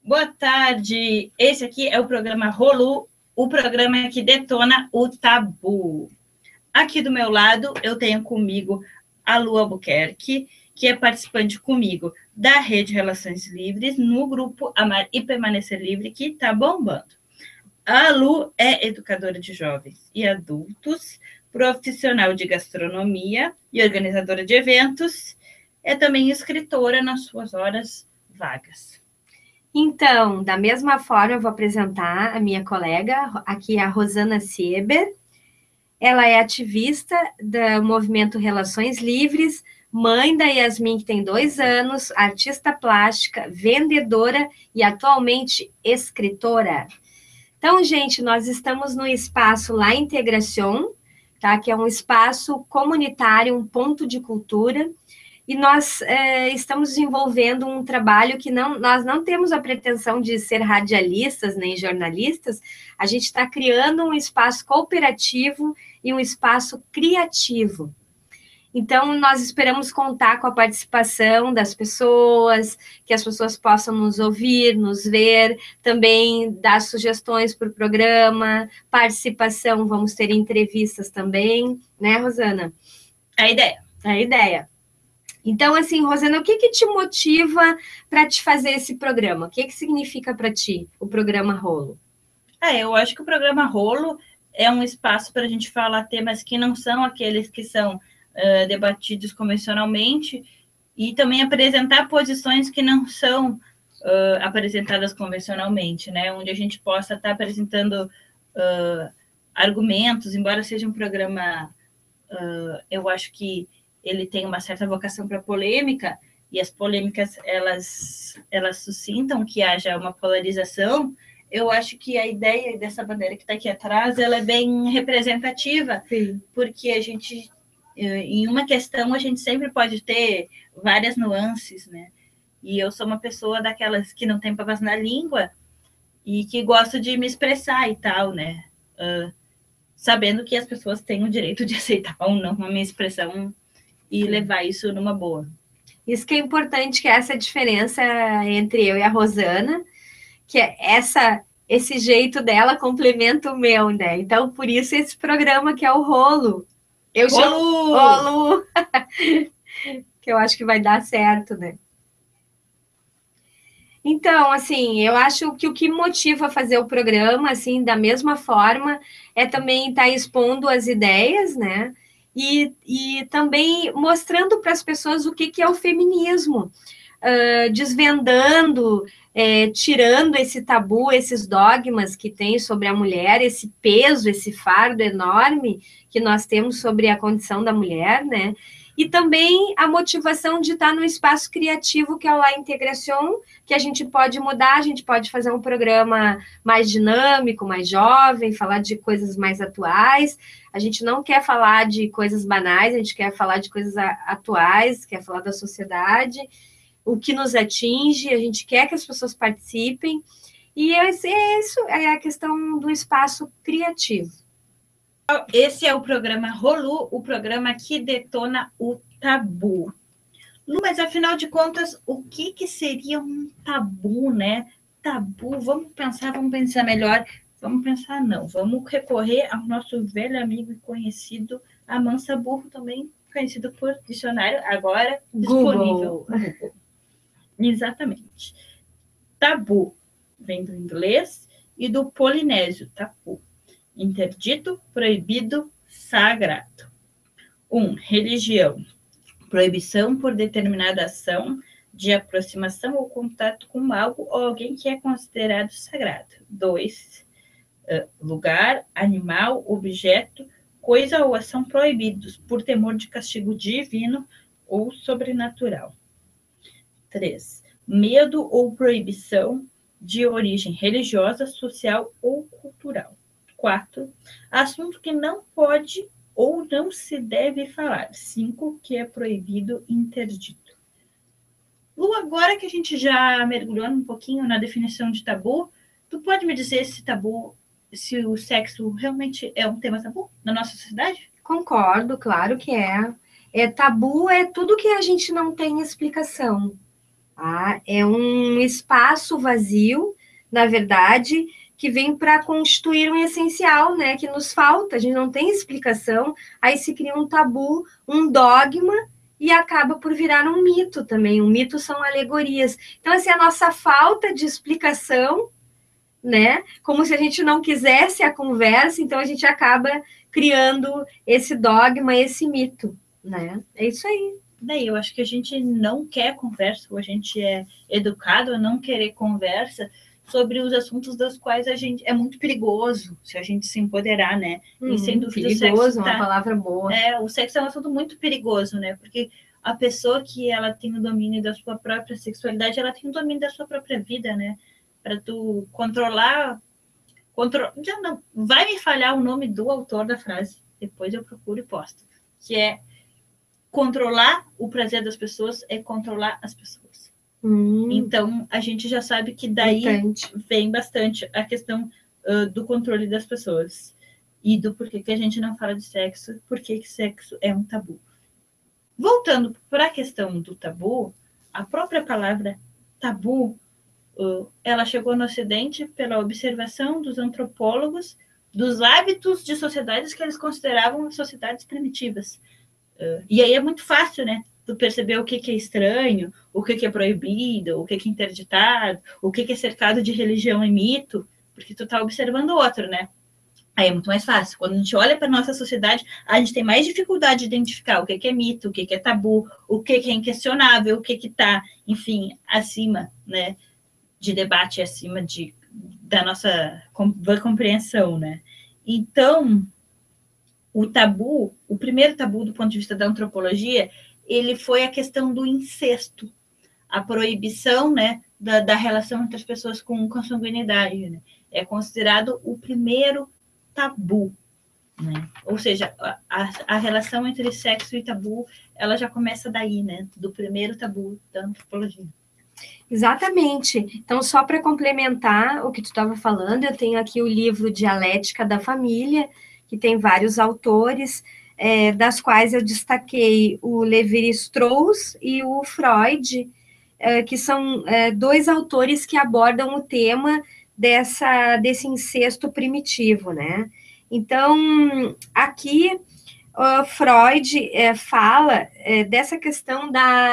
Boa tarde. Esse aqui é o programa Rolu, o programa que detona o tabu. Aqui do meu lado, eu tenho comigo a Lu Albuquerque, que é participante comigo da Rede Relações Livres, no grupo Amar e Permanecer Livre, que está bombando. A Lu é educadora de jovens e adultos, profissional de gastronomia e organizadora de eventos. É também escritora nas suas horas vagas. Então, da mesma forma, eu vou apresentar a minha colega, aqui a Rosana Sieber. Ela é ativista do movimento Relações Livres, mãe da Yasmin, que tem 2 anos, artista plástica, vendedora e atualmente escritora. Então, gente, nós estamos no espaço La Integración, tá? Que é um espaço comunitário, um ponto de cultura, e nós estamos desenvolvendo um trabalho que nós não temos a pretensão de ser radialistas nem jornalistas, a gente está criando um espaço cooperativo e um espaço criativo. Então, nós esperamos contar com a participação das pessoas, que as pessoas possam nos ouvir, nos ver, também dar sugestões para o programa, participação, vamos ter entrevistas também, né, Rosana? É a ideia. É a ideia. Então, assim, Rosana, o que te motiva para te fazer esse programa? O que significa para ti o programa Rolo? Eu acho que o programa Rolo é um espaço para a gente falar temas que não são aqueles que são debatidos convencionalmente e também apresentar posições que não são apresentadas convencionalmente, né? Onde a gente possa estar apresentando argumentos, embora seja um programa, eu acho que ele tem uma certa vocação para polêmica, e as polêmicas, elas suscitam que haja uma polarização. Eu acho que a ideia dessa bandeira que está aqui atrás, ela é bem representativa. Sim. Porque a gente, em uma questão, a gente sempre pode ter várias nuances, né? E eu sou uma pessoa daquelas que não tem papas na língua e que gosto de me expressar e tal, né? Sabendo que as pessoas têm o direito de aceitar ou não a minha expressão e levar isso numa boa. Isso que é importante, que é essa diferença entre eu e a Rosana, que é esse jeito dela complementa o meu, né? Então, por isso esse programa que é o Rolo. Eu chamo Rolo! Que eu acho que vai dar certo, né? Então, assim, eu acho que o que motiva a fazer o programa, assim, da mesma forma, é também estar expondo as ideias, né? E também mostrando para as pessoas o que é o feminismo, desvendando, tirando esse tabu, esses dogmas que tem sobre a mulher, esse peso, esse fardo enorme que nós temos sobre a condição da mulher, né? E também a motivação de estar no espaço criativo, que é o La Integración, que a gente pode mudar, a gente pode fazer um programa mais dinâmico, mais jovem, falar de coisas mais atuais. A gente não quer falar de coisas banais, a gente quer falar de coisas atuais, quer falar da sociedade, o que nos atinge, a gente quer que as pessoas participem. E isso é a questão do espaço criativo. Esse é o programa Rolu, o programa que detona o tabu. Lu, mas afinal de contas, o que seria um tabu, né? Tabu, vamos pensar melhor. Vamos pensar, não. Vamos recorrer ao nosso velho amigo e conhecido Amansa Burro, também conhecido por dicionário, agora disponível no Google. Exatamente. Tabu vem do inglês e do polinésio, tapu. Interdito, proibido, sagrado. 1. Religião. Proibição por determinada ação de aproximação ou contato com algo ou alguém que é considerado sagrado. 2. Lugar, animal, objeto, coisa ou ação proibidos por temor de castigo divino ou sobrenatural. 3. Medo ou proibição de origem religiosa, social ou cultural. 4. Assunto que não pode ou não se deve falar. 5. Que é proibido, interdito. Lu, agora que a gente já mergulhou um pouquinho na definição de tabu, tu pode me dizer se tabu, se o sexo realmente é um tema tabu na nossa sociedade? Concordo, claro que é. Tabu é tudo que a gente não tem explicação. É um espaço vazio, na verdade, que vem para constituir um essencial, né, que nos falta, a gente não tem explicação, aí se cria um tabu, um dogma, e acaba por virar um mito também. Um mito são alegorias. Então, assim, a nossa falta de explicação, né, como se a gente não quisesse a conversa, então a gente acaba criando esse dogma, esse mito, né? É isso aí. Daí, eu acho que a gente não quer conversa, ou a gente é educado a não querer conversa sobre os assuntos dos quais a gente é muito perigoso se a gente se empoderar, né? E sem dúvida perigoso, o sexo uma palavra boa. O sexo é um assunto muito perigoso, né? Porque a pessoa que ela tem o domínio da sua própria sexualidade, ela tem o domínio da sua própria vida, né? Para tu controlar, já não vai me falhar o nome do autor da frase. Depois eu procuro e posto, que é: controlar o prazer das pessoas é controlar as pessoas. Então, a gente já sabe que daí vem bastante a questão do controle das pessoas. E do porquê que a gente não fala de sexo, porquê que sexo é um tabu. Voltando para a questão do tabu, a própria palavra tabu, ela chegou no Ocidente pela observação dos antropólogos dos hábitos de sociedades que eles consideravam sociedades primitivas. E aí é muito fácil, né? Tu perceber o que é estranho, o que é proibido, o que é interditado, o que é cercado de religião e mito, porque tu tá observando o outro, né? Aí é muito mais fácil. Quando a gente olha para nossa sociedade, a gente tem mais dificuldade de identificar o que é mito, o que é tabu, o que é inquestionável, o que tá, enfim, acima, né? De debate, acima da nossa compreensão, né? Então, o primeiro tabu do ponto de vista da antropologia, ele foi a questão do incesto, a proibição, né, da relação entre as pessoas com consanguinidade, né? É considerado o primeiro tabu, né? Ou seja, a relação entre sexo e tabu, ela já começa daí, né, do primeiro tabu da antropologia. Exatamente. Então, só para complementar o que tu estava falando, eu tenho aqui o livro Dialética da Família, que tem vários autores, das quais eu destaquei o Levi-Strauss e o Freud, que são dois autores que abordam o tema desse incesto primitivo, né? Então, aqui Freud fala dessa questão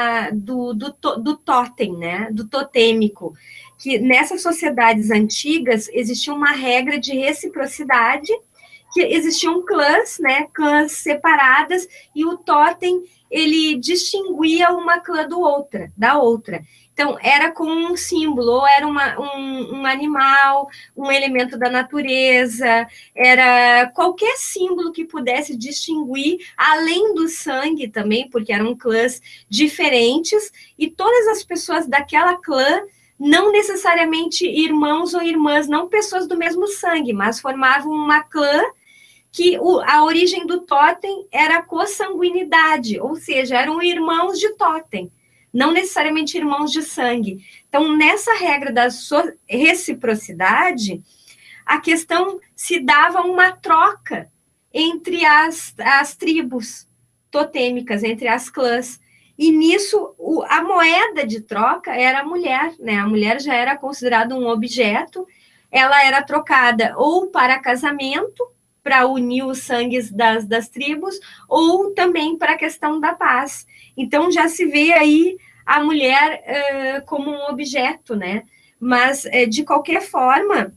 do totem, né? Do totêmico, que nessas sociedades antigas existia uma regra de reciprocidade, que existiam clãs, né, clãs separadas, e o totem, ele distinguia uma clã da outra. Então, era com um símbolo, ou era um animal, um elemento da natureza, era qualquer símbolo que pudesse distinguir, além do sangue também, porque eram clãs diferentes, e todas as pessoas daquela clã, não necessariamente irmãos ou irmãs, não pessoas do mesmo sangue, mas formavam uma clã que a origem do totem era a consanguinidade, ou seja, eram irmãos de totem, não necessariamente irmãos de sangue. Então, nessa regra da reciprocidade, a questão se dava uma troca entre as tribos totêmicas, entre as clãs. E nisso, a moeda de troca era a mulher, né? A mulher já era considerada um objeto, ela era trocada ou para casamento, para unir os sangues das tribos, ou também para a questão da paz. Então, já se vê aí a mulher como um objeto, né? Mas, de qualquer forma,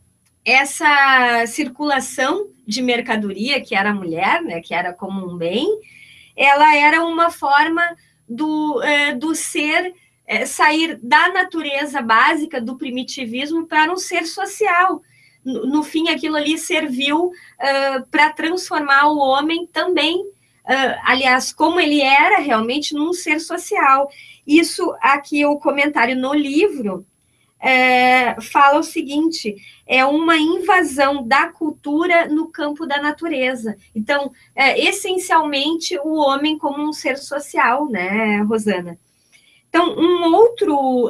essa circulação de mercadoria, que era a mulher, né, que era como um bem, ela era uma forma do ser sair da natureza básica do primitivismo para um ser social. No fim, aquilo ali serviu para transformar o homem também, aliás, como ele era realmente, num ser social. Isso aqui, o comentário no livro, fala o seguinte: é uma invasão da cultura no campo da natureza. Então, essencialmente, o homem como um ser social, né, Rosana? Então, um outro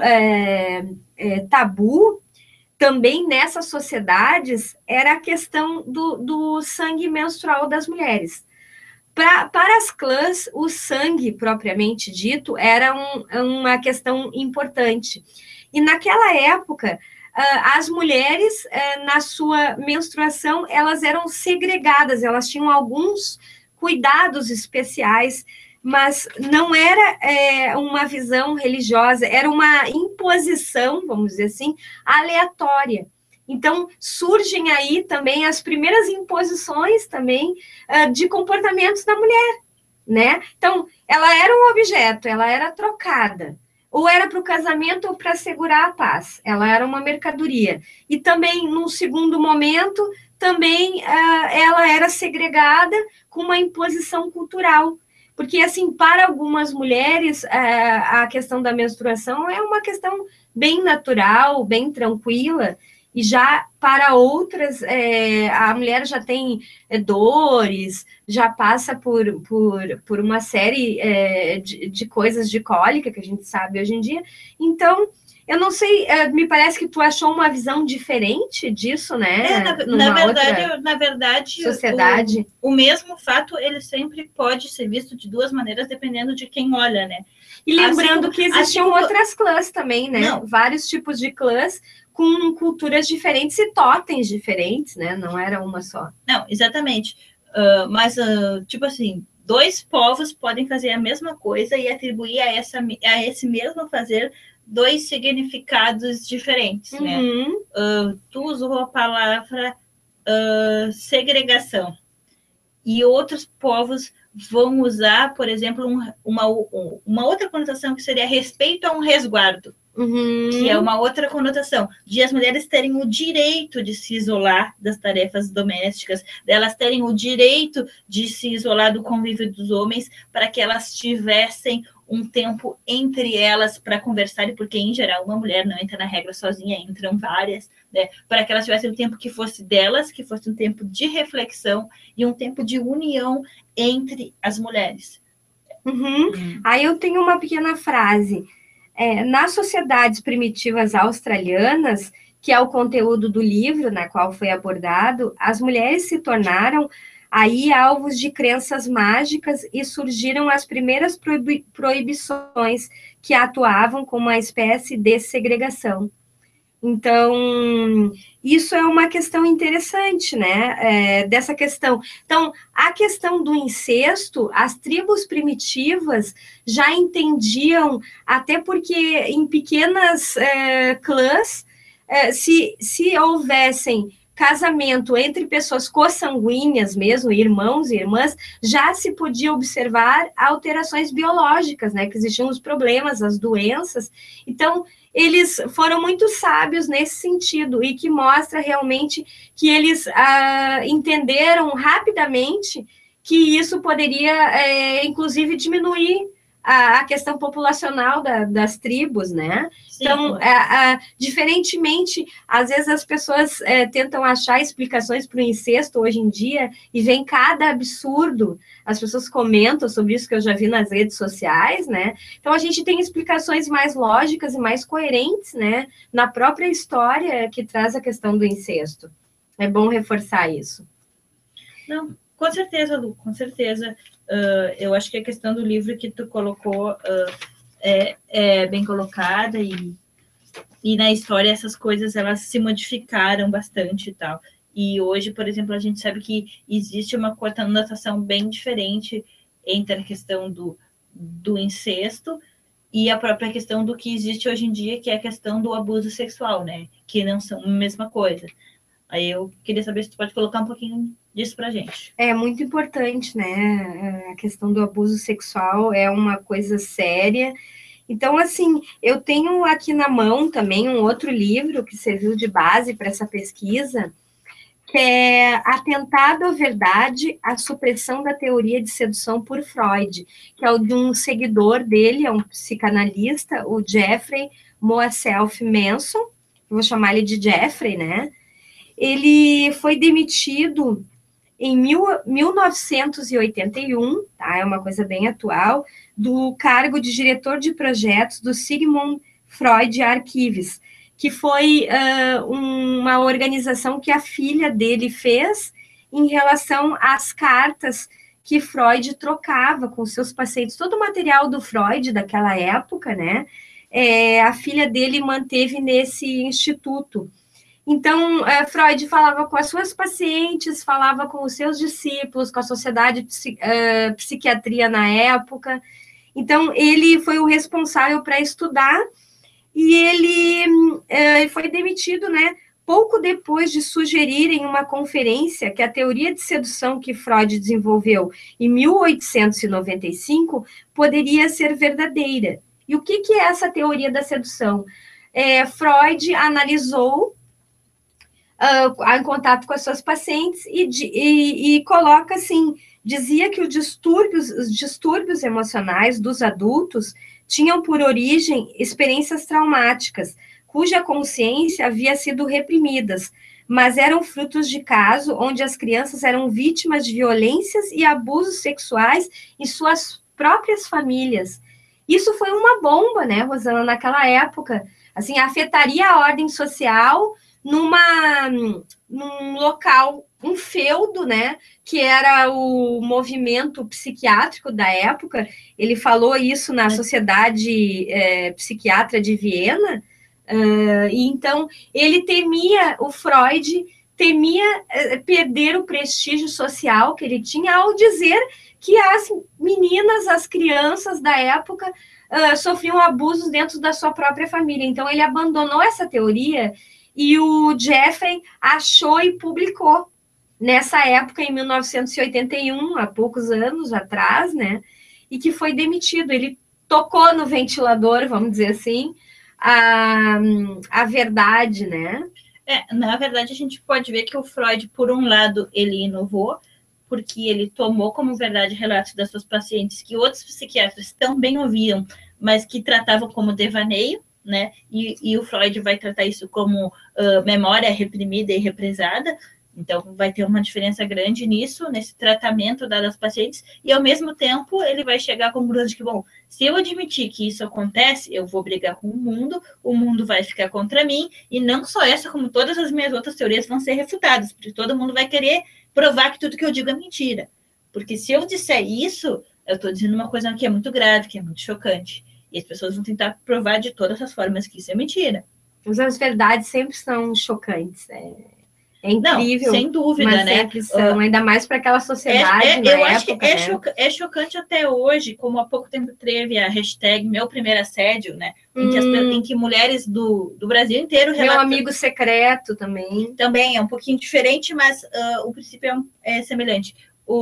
tabu também nessas sociedades era a questão do sangue menstrual das mulheres. Para as clãs, o sangue, propriamente dito, era uma questão importante. E naquela época, as mulheres, na sua menstruação, elas eram segregadas, elas tinham alguns cuidados especiais, mas não era uma visão religiosa, era uma imposição, vamos dizer assim, aleatória. Então, surgem aí também as primeiras imposições também de comportamentos da mulher, né? Então, ela era um objeto, ela era trocada, ou era para o casamento ou para assegurar a paz, ela era uma mercadoria. E também, num segundo momento, também ela era segregada com uma imposição cultural. Porque, assim, para algumas mulheres, a questão da menstruação é uma questão bem natural, bem tranquila, e já para outras, a mulher já tem dores, já passa por uma série de coisas de cólica, que a gente sabe hoje em dia. Então, eu não sei, me parece que tu achou uma visão diferente disso, né? Na verdade, sociedade. O mesmo fato, ele sempre pode ser visto de duas maneiras, dependendo de quem olha, né? E lembrando que existiam outras clãs também, né? Não. Vários tipos de clãs com culturas diferentes e totens diferentes, né? Não era uma só. Não, exatamente. Mas, tipo assim, dois povos podem fazer a mesma coisa e atribuir a esse mesmo fazer dois significados diferentes, né? Tu usou a palavra segregação. E outros povos vão usar, por exemplo, uma outra conotação que seria respeito a um resguardo. Que é uma outra conotação, de as mulheres terem o direito de se isolar das tarefas domésticas, delas terem o direito de se isolar do convívio dos homens, para que elas tivessem um tempo entre elas para conversarem, porque, em geral, uma mulher não entra na regra sozinha, entram várias, né? Para que elas tivessem um tempo que fosse delas, que fosse um tempo de reflexão e um tempo de união entre as mulheres. Aí eu tenho uma pequena frase. Nas sociedades primitivas australianas, que é o conteúdo do livro na qual foi abordado, as mulheres se tornaram aí alvos de crenças mágicas e surgiram as primeiras proibições que atuavam como uma espécie de segregação. Então, isso é uma questão interessante, né? Dessa questão. Então, a questão do incesto, as tribos primitivas já entendiam, até porque em pequenas clãs, se houvessem casamento entre pessoas consanguíneas mesmo, irmãos e irmãs, já se podia observar alterações biológicas, né? Que existiam os problemas, as doenças. Então, eles foram muito sábios nesse sentido e que mostra realmente que eles entenderam rapidamente que isso poderia, inclusive, diminuir a questão populacional das tribos, né? Sim. Então, diferentemente, às vezes as pessoas tentam achar explicações para o incesto hoje em dia e vem cada absurdo. As pessoas comentam sobre isso que eu já vi nas redes sociais, né? Então, a gente tem explicações mais lógicas e mais coerentes, né? Na própria história que traz a questão do incesto. É bom reforçar isso. Não, com certeza, Lu, com certeza. Eu acho que a questão do livro que tu colocou é bem colocada e na história essas coisas elas se modificaram bastante e tal. E hoje, por exemplo, a gente sabe que existe uma conotação bem diferente entre a questão do incesto e a própria questão do que existe hoje em dia, que é a questão do abuso sexual, né? Que não são a mesma coisa. Aí eu queria saber se tu pode colocar um pouquinho disso pra gente. É muito importante, né? A questão do abuso sexual é uma coisa séria. Então, assim, eu tenho aqui na mão também um outro livro que serviu de base para essa pesquisa, que é Atentado à Verdade, a Supressão da Teoria de Sedução por Freud, que é o de um seguidor dele, é um psicanalista, o Jeffrey Moself Manson, vou chamar ele de Jeffrey, né? Ele foi demitido em 1981, tá? É uma coisa bem atual, do cargo de diretor de projetos do Sigmund Freud Archives, que foi uma organização que a filha dele fez em relação às cartas que Freud trocava com seus pacientes. Todo o material do Freud daquela época, né? A filha dele manteve nesse instituto. Então, Freud falava com as suas pacientes, falava com os seus discípulos, com a sociedade de psiquiatria na época. Então, ele foi o responsável para estudar e ele foi demitido, né? Pouco depois de sugerir em uma conferência que a teoria de sedução que Freud desenvolveu em 1895 poderia ser verdadeira. E o que é essa teoria da sedução? Freud analisou em contato com as suas pacientes e coloca assim, dizia que os distúrbios emocionais dos adultos tinham por origem experiências traumáticas, cuja consciência havia sido reprimidas, mas eram frutos de caso onde as crianças eram vítimas de violências e abusos sexuais em suas próprias famílias. Isso foi uma bomba, né, Rosana, naquela época. Assim, afetaria a ordem social num local, um feudo, né, que era o movimento psiquiátrico da época. Ele falou isso na Sociedade Psiquiatra de Viena, e então ele temia, o Freud temia perder o prestígio social que ele tinha ao dizer que as meninas, as crianças da época sofriam abusos dentro da sua própria família. Então ele abandonou essa teoria e o Jeffrey achou e publicou nessa época, em 1981, há poucos anos atrás, né? E que foi demitido. Ele tocou no ventilador, vamos dizer assim, a verdade, né? Na verdade, a gente pode ver que o Freud, por um lado, ele inovou, porque ele tomou como verdade relatos das suas pacientes que outros psiquiatras também ouviam, mas que tratavam como devaneio, né? E o Freud vai tratar isso como memória reprimida e represada. Então, vai ter uma diferença grande nisso, nesse tratamento dado aos pacientes, e ao mesmo tempo ele vai chegar à conclusão de que, bom, se eu admitir que isso acontece, eu vou brigar com o mundo vai ficar contra mim, e não só essa, como todas as minhas outras teorias vão ser refutadas, porque todo mundo vai querer provar que tudo que eu digo é mentira. Porque se eu disser isso, eu estou dizendo uma coisa que é muito grave, que é muito chocante. E as pessoas vão tentar provar de todas as formas que isso é mentira. Mas as verdades sempre são chocantes, É incrível. Não, sem dúvida, mas né? Sempre são, ainda mais para aquela sociedade. Eu acho que é chocante até hoje, como há pouco tempo teve a hashtag Meu Primeiro Assédio, né? Em que mulheres do Brasil inteiro relatam. Meu amigo secreto também. Também é um pouquinho diferente, mas o princípio é semelhante.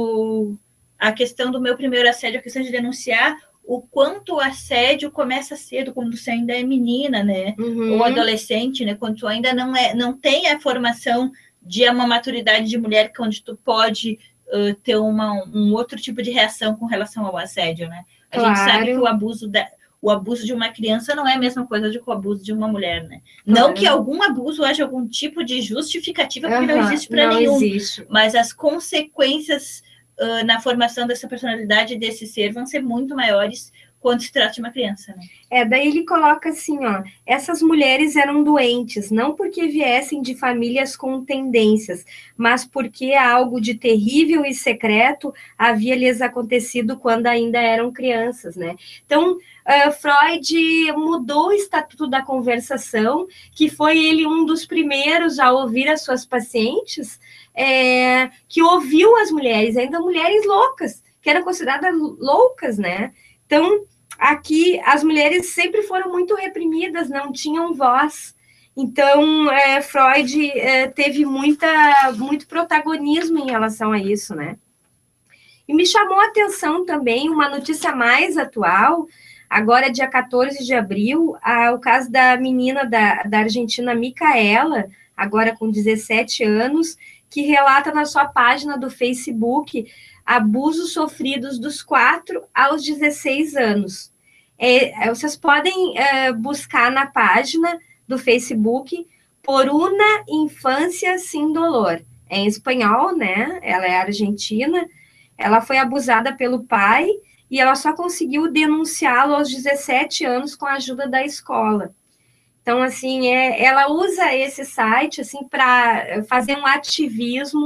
A questão do meu primeiro assédio, a questão de denunciar o quanto o assédio começa cedo, quando você ainda é menina, né? Ou adolescente, né? Quando tu ainda não tem a formação de uma maturidade de mulher, onde tu pode ter um outro tipo de reação com relação ao assédio, né? A gente sabe que o abuso de uma criança não é a mesma coisa do que o abuso de uma mulher, né? Claro. Não que algum abuso haja algum tipo de justificativa, porque não existe para nenhum. Existe. Mas as consequências na formação dessa personalidade desse ser vão ser muito maiores quando se trata de uma criança, né? Daí ele coloca assim, essas mulheres eram doentes, não porque viessem de famílias com tendências, mas porque algo de terrível e secreto havia lhes acontecido quando ainda eram crianças, né? Então, Freud mudou o estatuto da conversação, que foi ele um dos primeiros a ouvir as suas pacientes, que ouviu as mulheres, ainda mulheres loucas, que eram consideradas loucas, né? Então, aqui, as mulheres sempre foram muito reprimidas, não tinham voz. Então, Freud teve muito protagonismo em relação a isso, né? E me chamou a atenção também uma notícia mais atual, agora, dia 14 de abril, o caso da menina da Argentina, Micaela, agora com 17 anos, que relata na sua página do Facebook abusos sofridos dos 4 aos 16 anos. Vocês podem buscar na página do Facebook Por una Infância Sin Dolor. É em espanhol, né? Ela é argentina. Ela foi abusada pelo pai e ela só conseguiu denunciá-lo aos 17 anos com a ajuda da escola. Então, assim, ela usa esse site assim, para fazer um ativismo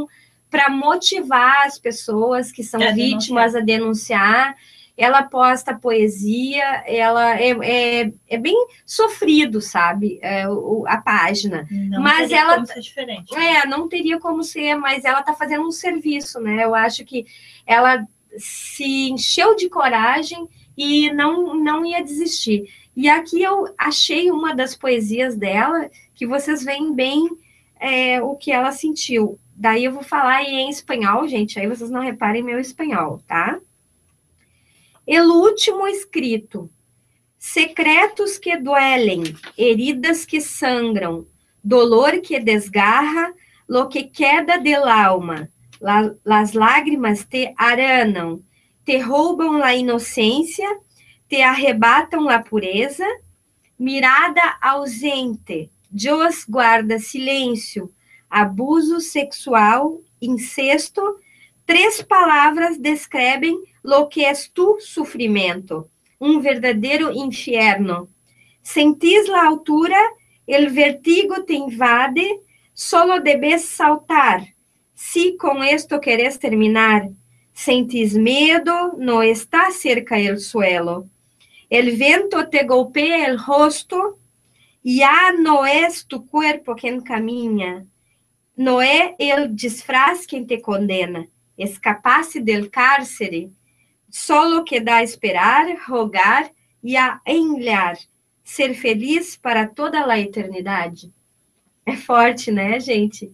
para motivar as pessoas que são vítimas a denunciar. Ela posta poesia, ela é bem sofrido, sabe, a página. Não mas teria ela como ser diferente, né? não teria como ser, mas ela está fazendo um serviço, né? Eu acho que ela se encheu de coragem e não ia desistir. E aqui eu achei uma das poesias dela, que vocês veem bem o que ela sentiu. Daí eu vou falar em espanhol, gente, aí vocês não reparem meu espanhol, tá? El último escrito. Secretos que duelen, heridas que sangram, dolor que desgarra, lo que queda del alma. Las lágrimas te aranam, te roubam la inocência, te arrebatam la pureza, mirada ausente, Deus guarda silêncio, abuso sexual, incesto, 3 palavras descrevem lo que es tu sufrimento, um verdadeiro inferno. Sentís la altura, el vertigo te invade, solo debes saltar. Si con esto queres terminar, sentís medo, no está cerca el suelo. El viento te golpea el rostro, ya no es tu cuerpo quien camina, no es el disfraz quien te condena. Escapaste del cárcere, solo queda esperar, rogar e enviar, ser feliz para toda a eternidade. É forte, né, gente?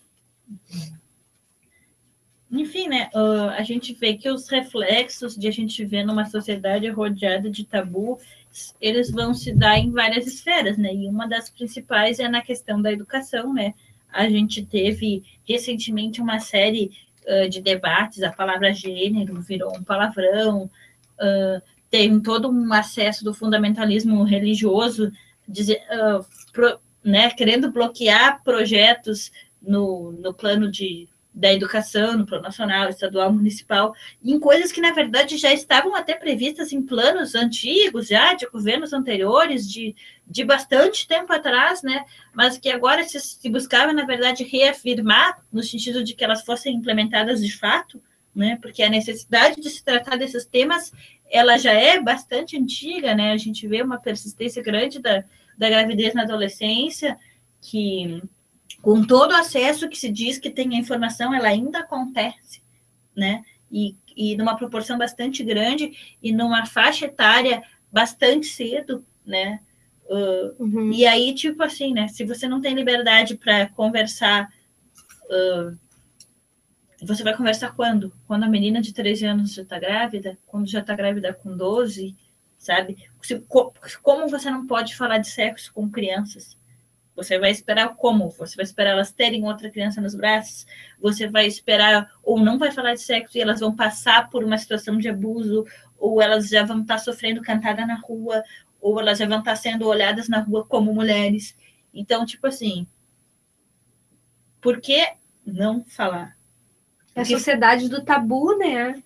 Enfim, né, a gente vê que os reflexos de a gente ver numa sociedade rodeada de tabu, eles vão se dar em várias esferas, né, e uma das principais é na questão da educação, né. A gente teve recentemente uma série de debates, a palavra gênero virou um palavrão, tem todo um acesso do fundamentalismo religioso, né, querendo bloquear projetos no plano da educação, no plano nacional, estadual, municipal, em coisas que, na verdade, já estavam até previstas em planos antigos, já de governos anteriores, de bastante tempo atrás, né? Mas que agora se buscava, na verdade, reafirmar, no sentido de que elas fossem implementadas de fato, né? Porque a necessidade de se tratar desses temas, ela já é bastante antiga, né? A gente vê uma persistência grande da gravidez na adolescência, que com todo o acesso que se diz que tem a informação, ela ainda acontece, né? E numa proporção bastante grande e numa faixa etária bastante cedo, né? E aí, tipo assim, né? Se você não tem liberdade para conversar, você vai conversar quando? Quando a menina de 13 anos já está grávida? Quando já está grávida com 12, sabe? Como você não pode falar de sexo com crianças? Você vai esperar como? Você vai esperar elas terem outra criança nos braços? Você vai esperar, ou não vai falar de sexo e elas vão passar por uma situação de abuso, ou elas já vão estar sofrendo cantada na rua, ou elas já vão estar sendo olhadas na rua como mulheres. Então, tipo assim, por que não falar? É a sociedade do tabu, né?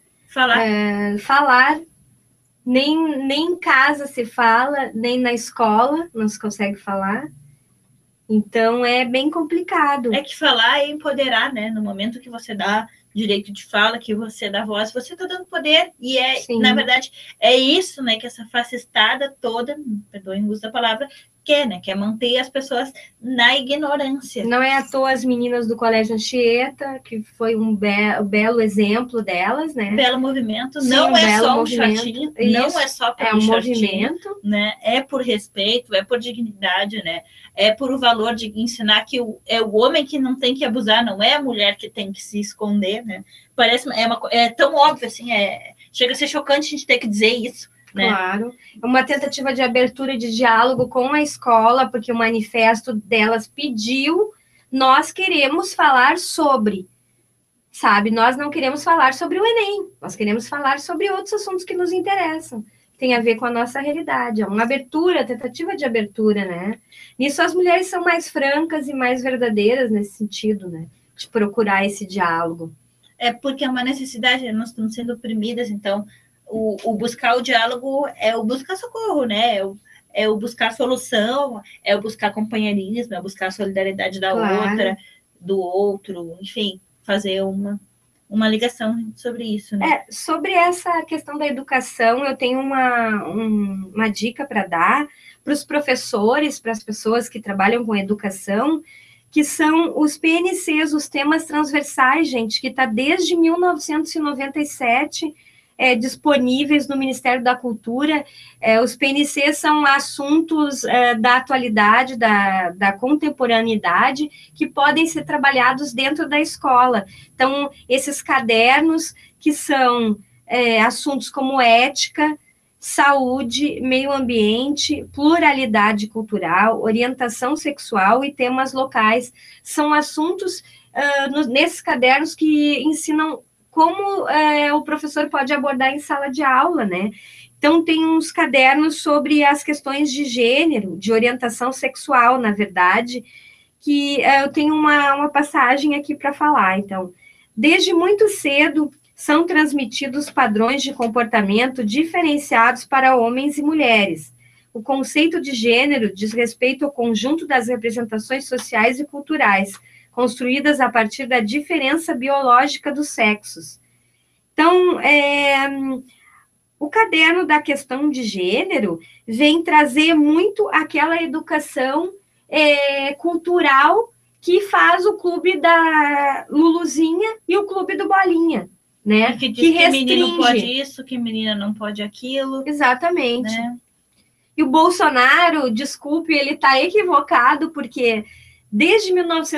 Falar. Nem em casa se fala, nem na escola não se consegue falar. Então, é bem complicado. É que falar é empoderar, né? No momento que você dá direito de fala, que você dá voz, você está dando poder. E, na verdade, é isso, né? Que essa fascistada toda, perdoem o uso da palavra, quer, né? Quer manter as pessoas na ignorância. Não é à toa as meninas do Colégio Anchieta, que foi um belo exemplo delas, né? Belo movimento. Sim, não é só um shortinho, não é só pelo movimento, né? É por respeito, é por dignidade, né? É por o valor de ensinar que é o homem que não tem que abusar, não é a mulher que tem que se esconder, né? Parece, é tão óbvio, assim, chega a ser chocante a gente ter que dizer isso. Né? Claro, uma tentativa de abertura de diálogo com a escola, porque o manifesto delas pediu, nós queremos falar sobre, sabe? Nós não queremos falar sobre o Enem, nós queremos falar sobre outros assuntos que nos interessam, que tem a ver com a nossa realidade, é uma abertura, tentativa de abertura, né? Nisso as mulheres são mais francas e mais verdadeiras nesse sentido, né? De procurar esse diálogo. É porque é uma necessidade, nós estamos sendo oprimidas, então o buscar o diálogo é o buscar socorro, né? É o buscar solução, é o buscar companheirismo, é o buscar a solidariedade da outra, do outro, enfim. fazer uma ligação sobre isso, né? Sobre essa questão da educação, eu tenho uma dica para dar para os professores, para as pessoas que trabalham com educação, que são os PNCs, os temas transversais, gente, que está desde 1997 disponíveis no Ministério da Cultura. Os PNCs são assuntos da atualidade, da contemporaneidade, que podem ser trabalhados dentro da escola. Então, esses cadernos que são assuntos como ética, saúde, meio ambiente, pluralidade cultural, orientação sexual e temas locais, são assuntos nesses cadernos que ensinam como o professor pode abordar em sala de aula, né? Então, tem uns cadernos sobre as questões de gênero, de orientação sexual, na verdade, que eu tenho uma passagem aqui para falar. Então, desde muito cedo, são transmitidos padrões de comportamento diferenciados para homens e mulheres. O conceito de gênero diz respeito ao conjunto das representações sociais e culturais, construídas a partir da diferença biológica dos sexos. Então, o caderno da questão de gênero vem trazer muito aquela educação cultural que faz o clube da Luluzinha e o clube do Bolinha, né? Que diz que menino pode isso, que menina não pode aquilo. Exatamente. Né? E o Bolsonaro, desculpe, ele está equivocado, porque desde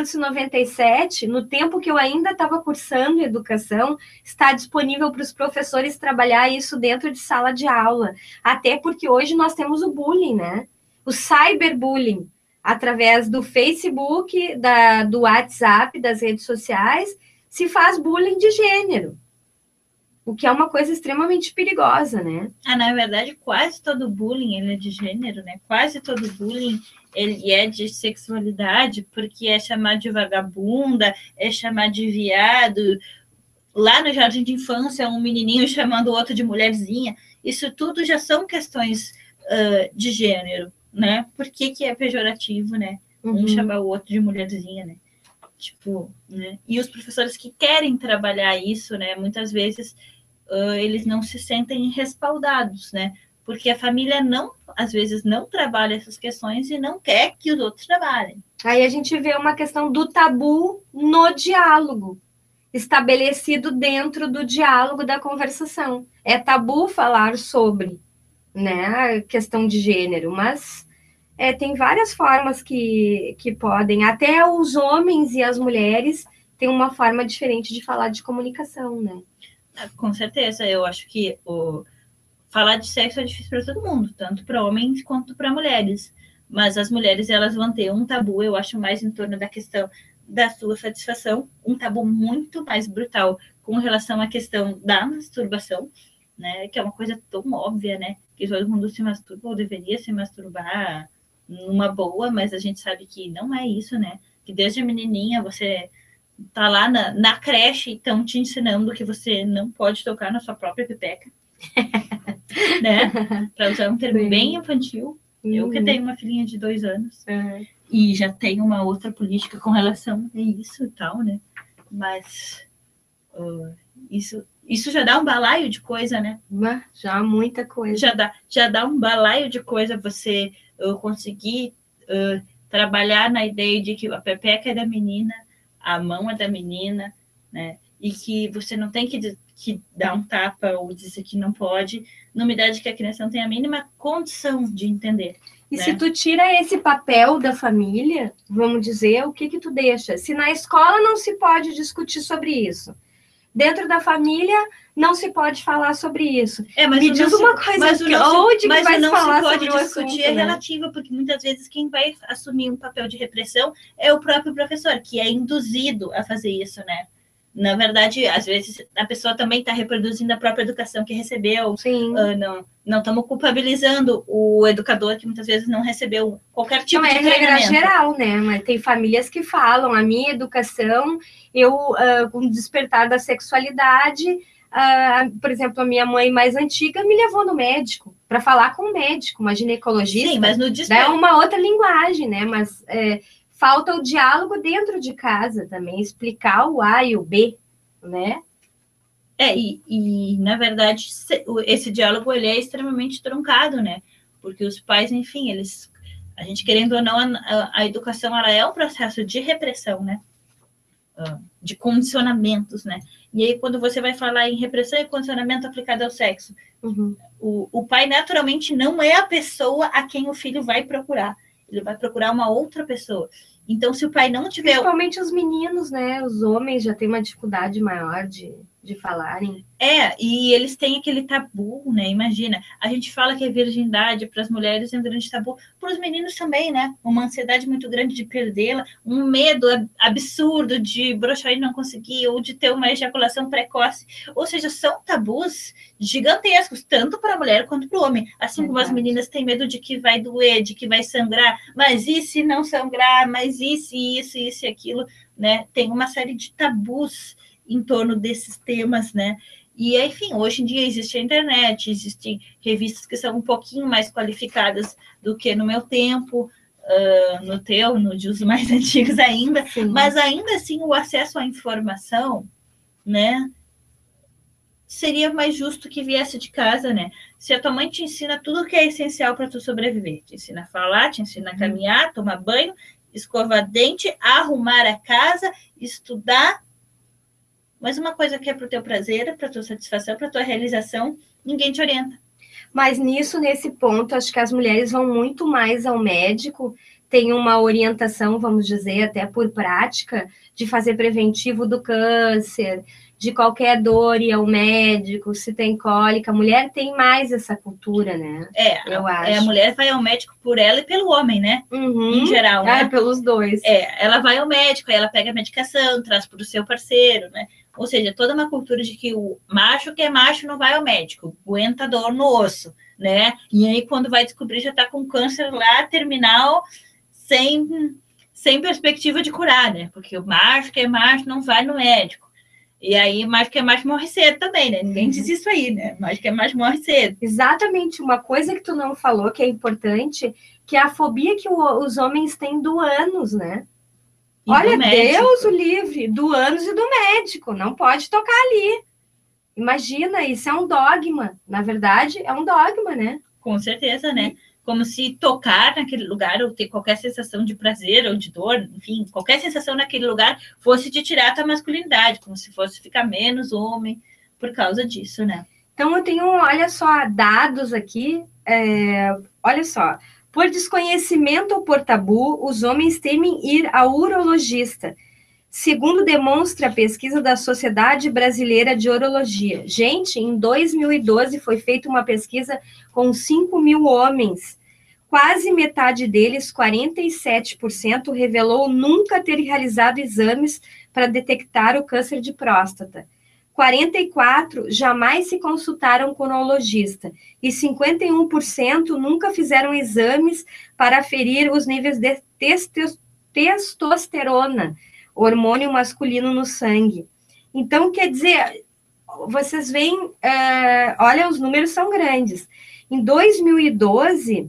1997, no tempo que eu ainda estava cursando educação, está disponível para os professores trabalhar isso dentro de sala de aula. Até porque hoje nós temos o bullying, né? O cyberbullying, através do Facebook, do WhatsApp, das redes sociais, se faz bullying de gênero. O que é uma coisa extremamente perigosa, né? Na verdade, quase todo bullying ele é de gênero, né? Quase todo bullying ele é de sexualidade, porque é chamado de vagabunda, é chamado de viado. Lá no jardim de infância, um menininho chamando o outro de mulherzinha. Isso tudo já são questões de gênero, né? Por que é pejorativo, né? Um chamar o outro de mulherzinha, né? Tipo, né? E os professores que querem trabalhar isso, né? Muitas vezes eles não se sentem respaldados, né? Porque a família às vezes não trabalha essas questões e não quer que os outros trabalhem. Aí a gente vê uma questão do tabu no diálogo, estabelecido dentro do diálogo da conversação. É tabu falar sobre, né, a questão de gênero, mas tem várias formas que podem, até os homens e as mulheres têm uma forma diferente de falar de comunicação, né? Com certeza, eu acho que falar de sexo é difícil para todo mundo, tanto para homens quanto para mulheres. Mas as mulheres, elas vão ter um tabu, eu acho, mais em torno da questão da sua satisfação, um tabu muito mais brutal com relação à questão da masturbação, né? Que é uma coisa tão óbvia, né? Que todo mundo se masturba ou deveria se masturbar numa boa, mas a gente sabe que não é isso, né? Que desde menininha você tá lá na creche e estão te ensinando que você não pode tocar na sua própria pepeca, né? Para usar um termo bem infantil. Eu que tenho uma filhinha de 2 anos e já tenho uma outra política com relação a isso e tal, né? Mas isso já dá um balaio de coisa, né? Já muita coisa. Já dá um balaio de coisa você conseguir trabalhar na ideia de que a pepeca é da menina, a mão é da menina, né? E que você não tem que dar um tapa ou dizer que não pode, numa idade que a criança não tem a mínima condição de entender. E né? Se tu tira esse papel da família, vamos dizer, o que tu deixa? Se na escola não se pode discutir sobre isso, dentro da família não se pode falar sobre isso. Me diz uma coisa, onde que vai falar sobre o assunto? Discutir é relativa, porque muitas vezes quem vai assumir um papel de repressão é o próprio professor, que é induzido a fazer isso, né? Na verdade, às vezes, a pessoa também está reproduzindo a própria educação que recebeu. Sim. Não estamos culpabilizando o educador que muitas vezes não recebeu qualquer tipo de treinamento. Não é regra geral, né? Mas tem famílias que falam, a minha educação, com o despertar da sexualidade, por exemplo, a minha mãe mais antiga me levou no médico, para falar com um médico, uma ginecologista. Sim, mas no despertar... É uma outra linguagem, né? Mas... falta o diálogo dentro de casa também, explicar o A e o B, né? E na verdade, esse diálogo ele é extremamente truncado, né? Porque os pais, enfim, a gente querendo ou não, a educação ela é um processo de repressão, né? De condicionamentos, né? E aí, quando você vai falar em repressão e condicionamento aplicado ao sexo, o pai naturalmente não é a pessoa a quem o filho vai procurar. Ele vai procurar uma outra pessoa. Então, se o pai não tiver... Principalmente os meninos, né? Os homens já têm uma dificuldade maior de falarem. E eles têm aquele tabu, né? Imagina, a gente fala que a virgindade para as mulheres é um grande tabu, para os meninos também, né? Uma ansiedade muito grande de perdê-la, um medo absurdo de broxar e não conseguir, ou de ter uma ejaculação precoce. Ou seja, são tabus gigantescos, tanto para a mulher quanto para o homem. Assim como as meninas têm medo de que vai doer, de que vai sangrar, mas e se não sangrar? Mas isso e aquilo, né? Tem uma série de tabus em torno desses temas, né? E, enfim, hoje em dia existe a internet, existem revistas que são um pouquinho mais qualificadas do que no meu tempo, no teu, no de os mais antigos ainda, sim. Mas ainda assim o acesso à informação, né, seria mais justo que viesse de casa, né? Se a tua mãe te ensina tudo que é essencial para tu sobreviver, te ensina a falar, te ensina a caminhar, tomar banho, escovar dente, arrumar a casa, estudar, mas uma coisa que é para o teu prazer, para a tua satisfação, para a tua realização, ninguém te orienta. Mas nesse ponto, acho que as mulheres vão muito mais ao médico, tem uma orientação, vamos dizer, até por prática, de fazer preventivo do câncer, de qualquer dor ir ao médico, se tem cólica. A mulher tem mais essa cultura, né? Eu acho. A mulher vai ao médico por ela e pelo homem, né? Em geral, né? Pelos dois. Ela vai ao médico, aí ela pega a medicação, traz para o seu parceiro, né? Ou seja, toda uma cultura de que o macho que é macho não vai ao médico, aguenta dor no osso, né? E aí, quando vai descobrir, já está com câncer lá, terminal, sem perspectiva de curar, né? Porque o macho que é macho não vai no médico. E aí, macho que é macho morre cedo também, né? Ninguém diz isso aí, né? Macho que é macho morre cedo. Exatamente. Uma coisa que tu não falou, que é importante, que é a fobia que os homens têm do ânus, né? E olha, Deus o livre, do ânus e do médico, não pode tocar ali. Imagina, isso é um dogma. Na verdade, é um dogma, né? Com certeza, né? Como se tocar naquele lugar ou ter qualquer sensação de prazer ou de dor, enfim, qualquer sensação naquele lugar fosse de tirar a tua masculinidade, como se fosse ficar menos homem por causa disso, né? Então, eu tenho, olha só, dados aqui, olha só. Por desconhecimento ou por tabu, os homens temem ir ao urologista, segundo demonstra a pesquisa da Sociedade Brasileira de Urologia. Gente, em 2012 foi feita uma pesquisa com 5.000 homens. Quase metade deles, 47%, revelou nunca ter realizado exames para detectar o câncer de próstata. 44% jamais se consultaram com urologista e 51% nunca fizeram exames para aferir os níveis de testosterona, hormônio masculino no sangue. Então, quer dizer, vocês veem, olha, os números são grandes. Em 2012,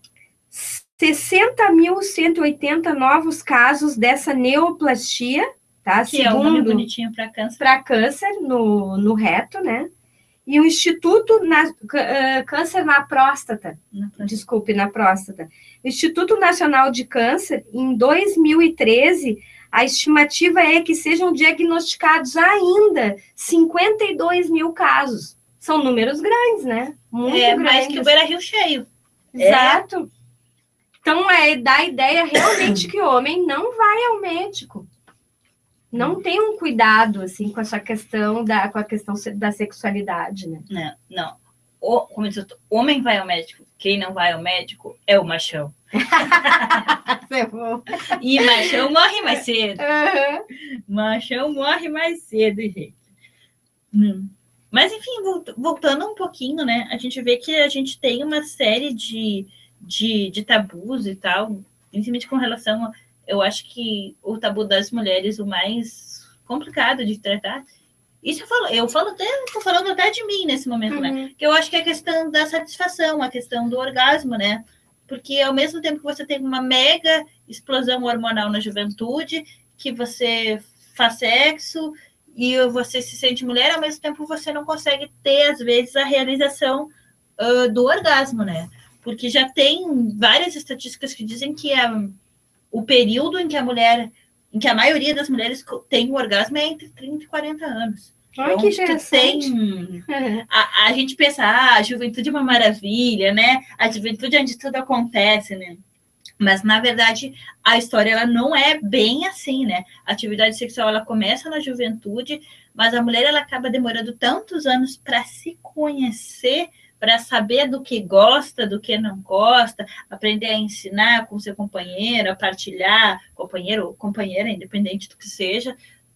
60.180 novos casos dessa neoplastia, tá? Que segundo, é um nome bonitinho para câncer. Para câncer no reto, né? E o Instituto Câncer na Próstata, desculpe, na próstata. O Instituto Nacional de Câncer, em 2013, a estimativa é que sejam diagnosticados ainda 52 mil casos. São números grandes, né? Muito grandes. Mais que o Beira-Rio cheio. Exato. Então, dá a ideia realmente que o homem não vai ao médico. Não tem um cuidado, assim, com essa questão da sexualidade, né? Não. Como eu disse, o homem vai ao médico. Quem não vai ao médico é o machão. E machão morre mais cedo. Machão morre mais cedo, gente. Mas, enfim, voltando um pouquinho, né? A gente vê que a gente tem uma série de tabus e tal, principalmente com relação a... Eu acho que o tabu das mulheres, o mais complicado de tratar, isso estou falando até de mim nesse momento, né? Que eu acho que é a questão da satisfação, a questão do orgasmo, né? Porque ao mesmo tempo que você tem uma mega explosão hormonal na juventude, que você faz sexo e você se sente mulher, ao mesmo tempo você não consegue ter, às vezes, a realização do orgasmo, né? Porque já tem várias estatísticas que dizem que o período em que a maioria das mulheres tem o orgasmo é entre 30 e 40 anos. Ai, que interessante. A gente pensa, a juventude é uma maravilha, né? A juventude é onde tudo acontece, né? Mas, na verdade, a história ela não é bem assim, né? A atividade sexual ela começa na juventude, mas a mulher ela acaba demorando tantos anos para se conhecer, para saber do que gosta, do que não gosta, aprender a ensinar com seu companheiro, a partilhar, companheiro ou companheira, independente do que seja.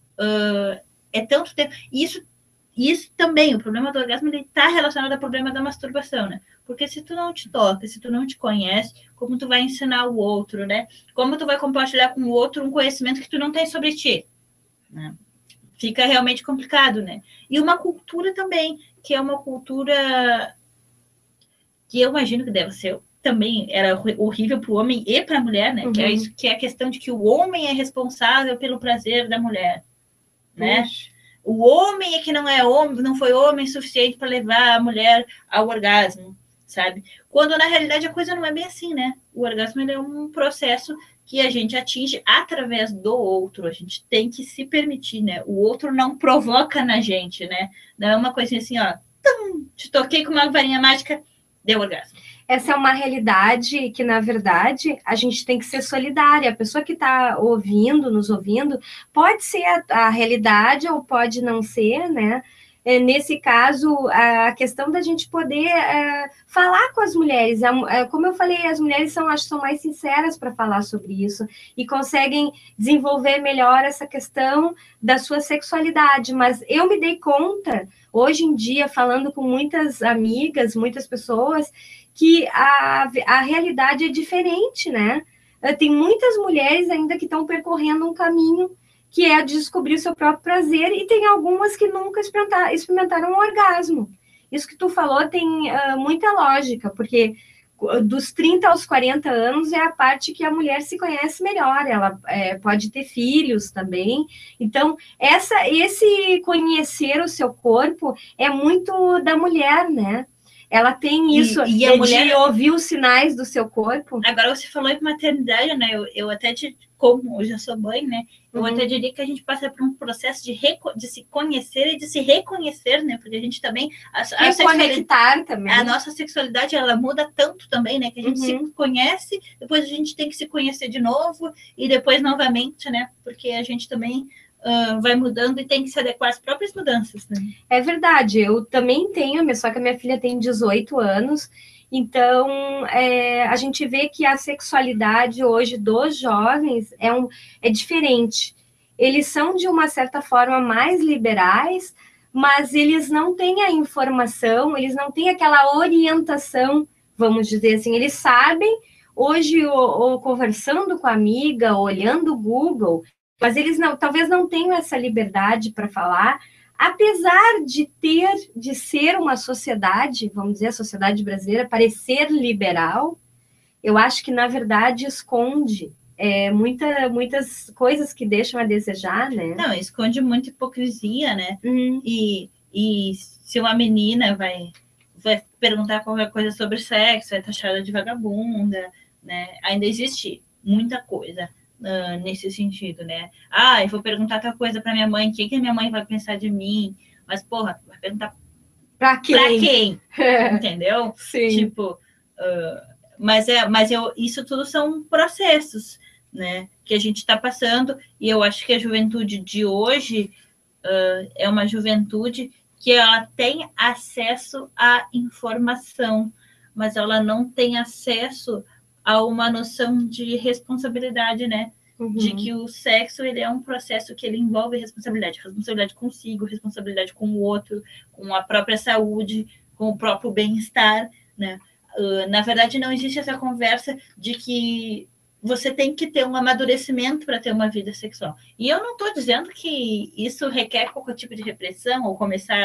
É tanto tempo. Isso também, o problema do orgasmo está relacionado ao problema da masturbação, né? Porque se tu não te toca, se tu não te conhece, como tu vai ensinar o outro, né? Como tu vai compartilhar com o outro um conhecimento que tu não tem sobre ti, né? Fica realmente complicado, né? E uma cultura também, que é uma cultura que eu imagino que deve ser também era horrível para o homem e para a mulher, né? Que é isso, que é a questão de que o homem é responsável pelo prazer da mulher, né? O homem é que não é homem, não foi homem suficiente para levar a mulher ao orgasmo, sabe? Quando na realidade a coisa não é bem assim, né? O orgasmo ele é um processo que a gente atinge através do outro. A gente tem que se permitir, né? O outro não provoca na gente, né? Não é uma coisinha assim, ó, te toquei com uma varinha mágica, deu orgasmo. Essa é uma realidade que, na verdade, a gente tem que ser solidária. A pessoa que está ouvindo, nos ouvindo, pode ser a realidade ou pode não ser, né? Nesse caso, a questão da gente poder falar com as mulheres. Como eu falei, as mulheres acho que são mais sinceras para falar sobre isso e conseguem desenvolver melhor essa questão da sua sexualidade. Mas eu me dei conta, hoje em dia, falando com muitas amigas, muitas pessoas, que a realidade é diferente, né? Tem muitas mulheres ainda que estão percorrendo um caminho que é descobrir o seu próprio prazer, e tem algumas que nunca experimentaram um orgasmo. Isso que tu falou tem muita lógica, porque dos 30 aos 40 anos é a parte que a mulher se conhece melhor, ela pode ter filhos também. Então, esse conhecer o seu corpo é muito da mulher, né? Ela tem isso e a mulher de ouvir os sinais do seu corpo. Agora você falou em maternidade, né? Eu até como eu já sou mãe, né? Eu até diria que a gente passa por um processo de se conhecer e de se reconhecer, né? Porque a gente também também. A nossa sexualidade ela muda tanto também, né? Que a gente se conhece, depois a gente tem que se conhecer de novo e depois novamente, né? Porque a gente também vai mudando e tem que se adequar às próprias mudanças, né? É verdade, eu também tenho, só que a minha filha tem 18 anos, então a gente vê que a sexualidade hoje dos jovens é diferente. Eles são, de uma certa forma, mais liberais, mas eles não têm a informação, eles não têm aquela orientação, vamos dizer assim, eles sabem, hoje, ou conversando com a amiga, olhando o Google, mas eles talvez não tenham essa liberdade para falar, apesar de ser uma sociedade, vamos dizer, a sociedade brasileira parecer liberal, eu acho que, na verdade, esconde muitas coisas que deixam a desejar, né? Não, esconde muita hipocrisia, né? E se uma menina vai perguntar qualquer coisa sobre sexo, vai taxada de vagabunda, né? Ainda existe muita coisa nesse sentido, né? Eu vou perguntar tal coisa para minha mãe, o que a minha mãe vai pensar de mim? Mas, porra, vai perguntar para quem? Entendeu? Sim. Tipo, isso tudo são processos, né? Que a gente está passando, e eu acho que a juventude de hoje é uma juventude que ela tem acesso à informação, mas ela não tem acesso a uma noção de responsabilidade, né? De que o sexo ele é um processo que ele envolve responsabilidade consigo, responsabilidade com o outro, com a própria saúde, com o próprio bem-estar, né? Na verdade, não existe essa conversa de que você tem que ter um amadurecimento para ter uma vida sexual. E eu não estou dizendo que isso requer qualquer tipo de repressão ou começar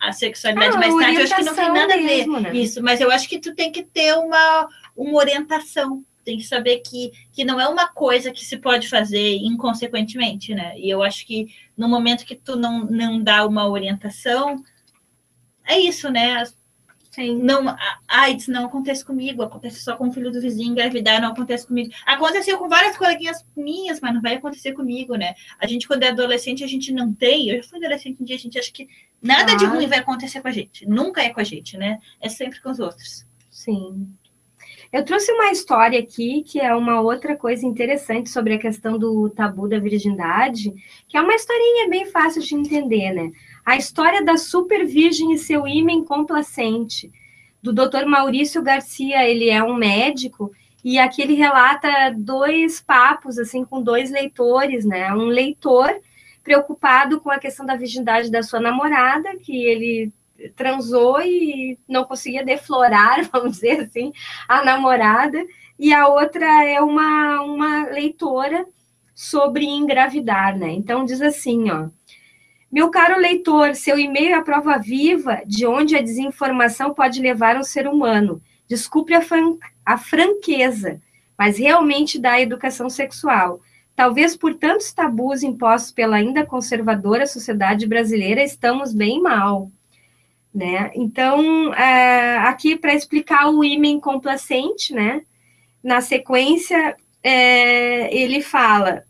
a sexualidade mais tarde, eu acho que não tem nada mesmo, a ver isso, mas eu acho que tu tem que ter uma orientação, tem que saber que não é uma coisa que se pode fazer inconsequentemente, né? E eu acho que no momento que tu não dá uma orientação, é isso, né? Sim. Não, a AIDS não acontece comigo, acontece só com o filho do vizinho engravidar, não acontece comigo. Aconteceu com várias coleguinhas minhas, mas não vai acontecer comigo, né? A gente, quando é adolescente, a gente não tem. Eu já fui adolescente um dia, a gente acha que nada de ruim vai acontecer com a gente. Nunca é com a gente, né? É sempre com os outros. Sim. Eu trouxe uma história aqui, que é uma outra coisa interessante sobre a questão do tabu da virgindade, que é uma historinha bem fácil de entender, né? A história da super virgem e seu ímen complacente, do Dr. Maurício Garcia. Ele é um médico, e aqui ele relata 2 papos, assim, com 2 leitores, né? Um leitor preocupado com a questão da virgindade da sua namorada, que ele transou e não conseguia deflorar, vamos dizer assim, a namorada, e a outra é uma leitora sobre engravidar, né? Então diz assim, ó: meu caro leitor, seu e-mail é a prova viva de onde a desinformação pode levar um ser humano. Desculpe a franqueza, mas realmente da educação sexual. Talvez por tantos tabus impostos pela ainda conservadora sociedade brasileira, estamos bem mal. Né? Então, aqui para explicar o ímen complacente, né? Na sequência, ele fala,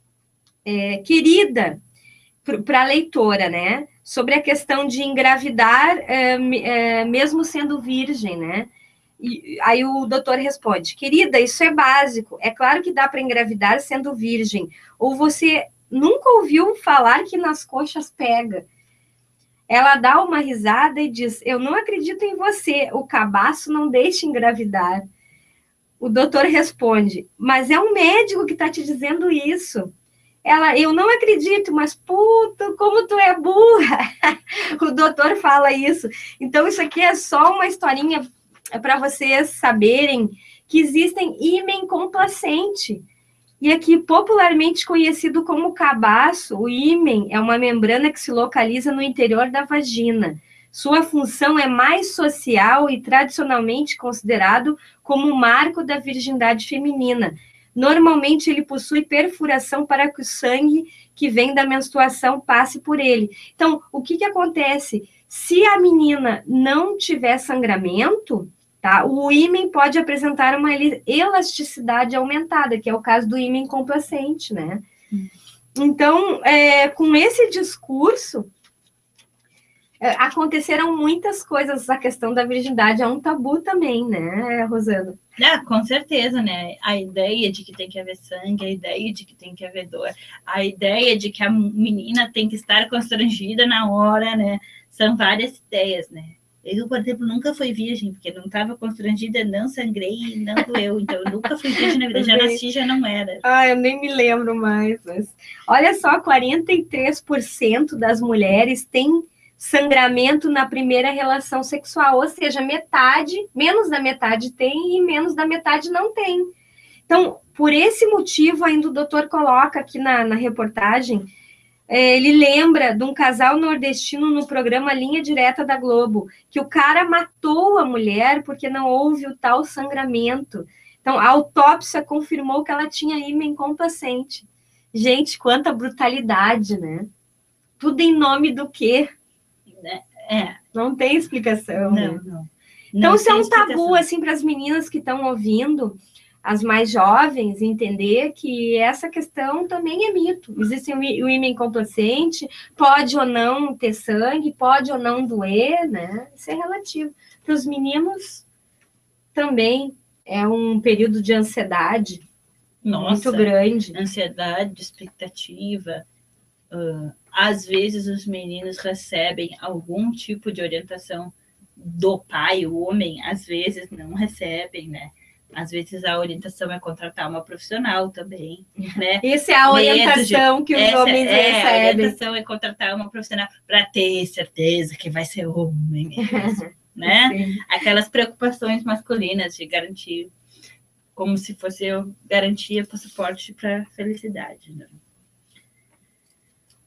querida, para a leitora, né? Sobre a questão de engravidar, mesmo sendo virgem, né? E aí o doutor responde: querida, isso é básico. É claro que dá para engravidar sendo virgem. Ou você nunca ouviu falar que nas coxas pega? Ela dá uma risada e diz: eu não acredito em você, o cabaço não deixa engravidar. O doutor responde: mas é um médico que está te dizendo isso. Ela: eu não acredito, mas puto, como tu é burra. O doutor fala isso. Então, isso aqui é só uma historinha para vocês saberem que existem ímen complacente. E aqui, popularmente conhecido como cabaço, o ímen é uma membrana que se localiza no interior da vagina. Sua função é mais social e tradicionalmente considerado como o marco da virgindade feminina. Normalmente, ele possui perfuração para que o sangue que vem da menstruação passe por ele. Então, o que acontece? Se a menina não tiver sangramento, tá, o ímen pode apresentar uma elasticidade aumentada, que é o caso do ímen complacente, né? Então, com esse discurso, aconteceram muitas coisas. A questão da virgindade é um tabu também, né, Rosana? Com certeza, né? A ideia de que tem que haver sangue, a ideia de que tem que haver dor, a ideia de que a menina tem que estar constrangida na hora, né? São várias ideias, né? Eu, por exemplo, nunca fui virgem, porque não estava constrangida, não sangrei, não doeu. Então, eu nunca fui virgem na vida. Já nasci, já não era. Eu nem me lembro mais. Mas... olha só, 43% das mulheres têm sangramento na primeira relação sexual. Ou seja, metade, menos da metade tem e menos da metade não tem. Então, por esse motivo, ainda o doutor coloca aqui na reportagem, ele lembra de um casal nordestino no programa Linha Direta da Globo, que o cara matou a mulher porque não houve o tal sangramento. Então, a autópsia confirmou que ela tinha ímen complacente. Gente, quanta brutalidade, né? Tudo em nome do quê? Não tem explicação. Não, né? não. Então, isso é um tabu, assim, para as meninas que estão ouvindo, as mais jovens, entender que essa questão também é mito. Existe o ímen complacente, pode ou não ter sangue, pode ou não doer, né? Isso é relativo. Para os meninos, também é um período de ansiedade muito grande. Ansiedade, expectativa. Às vezes, os meninos recebem algum tipo de orientação do pai, o homem, às vezes não recebem, né? Às vezes a orientação é contratar uma profissional também, né? Essa é a orientação que os homens recebem. A orientação é contratar uma profissional para ter certeza que vai ser homem mesmo, né? Sim. Aquelas preocupações masculinas de garantir, como se fosse garantia para suporte para felicidade, né?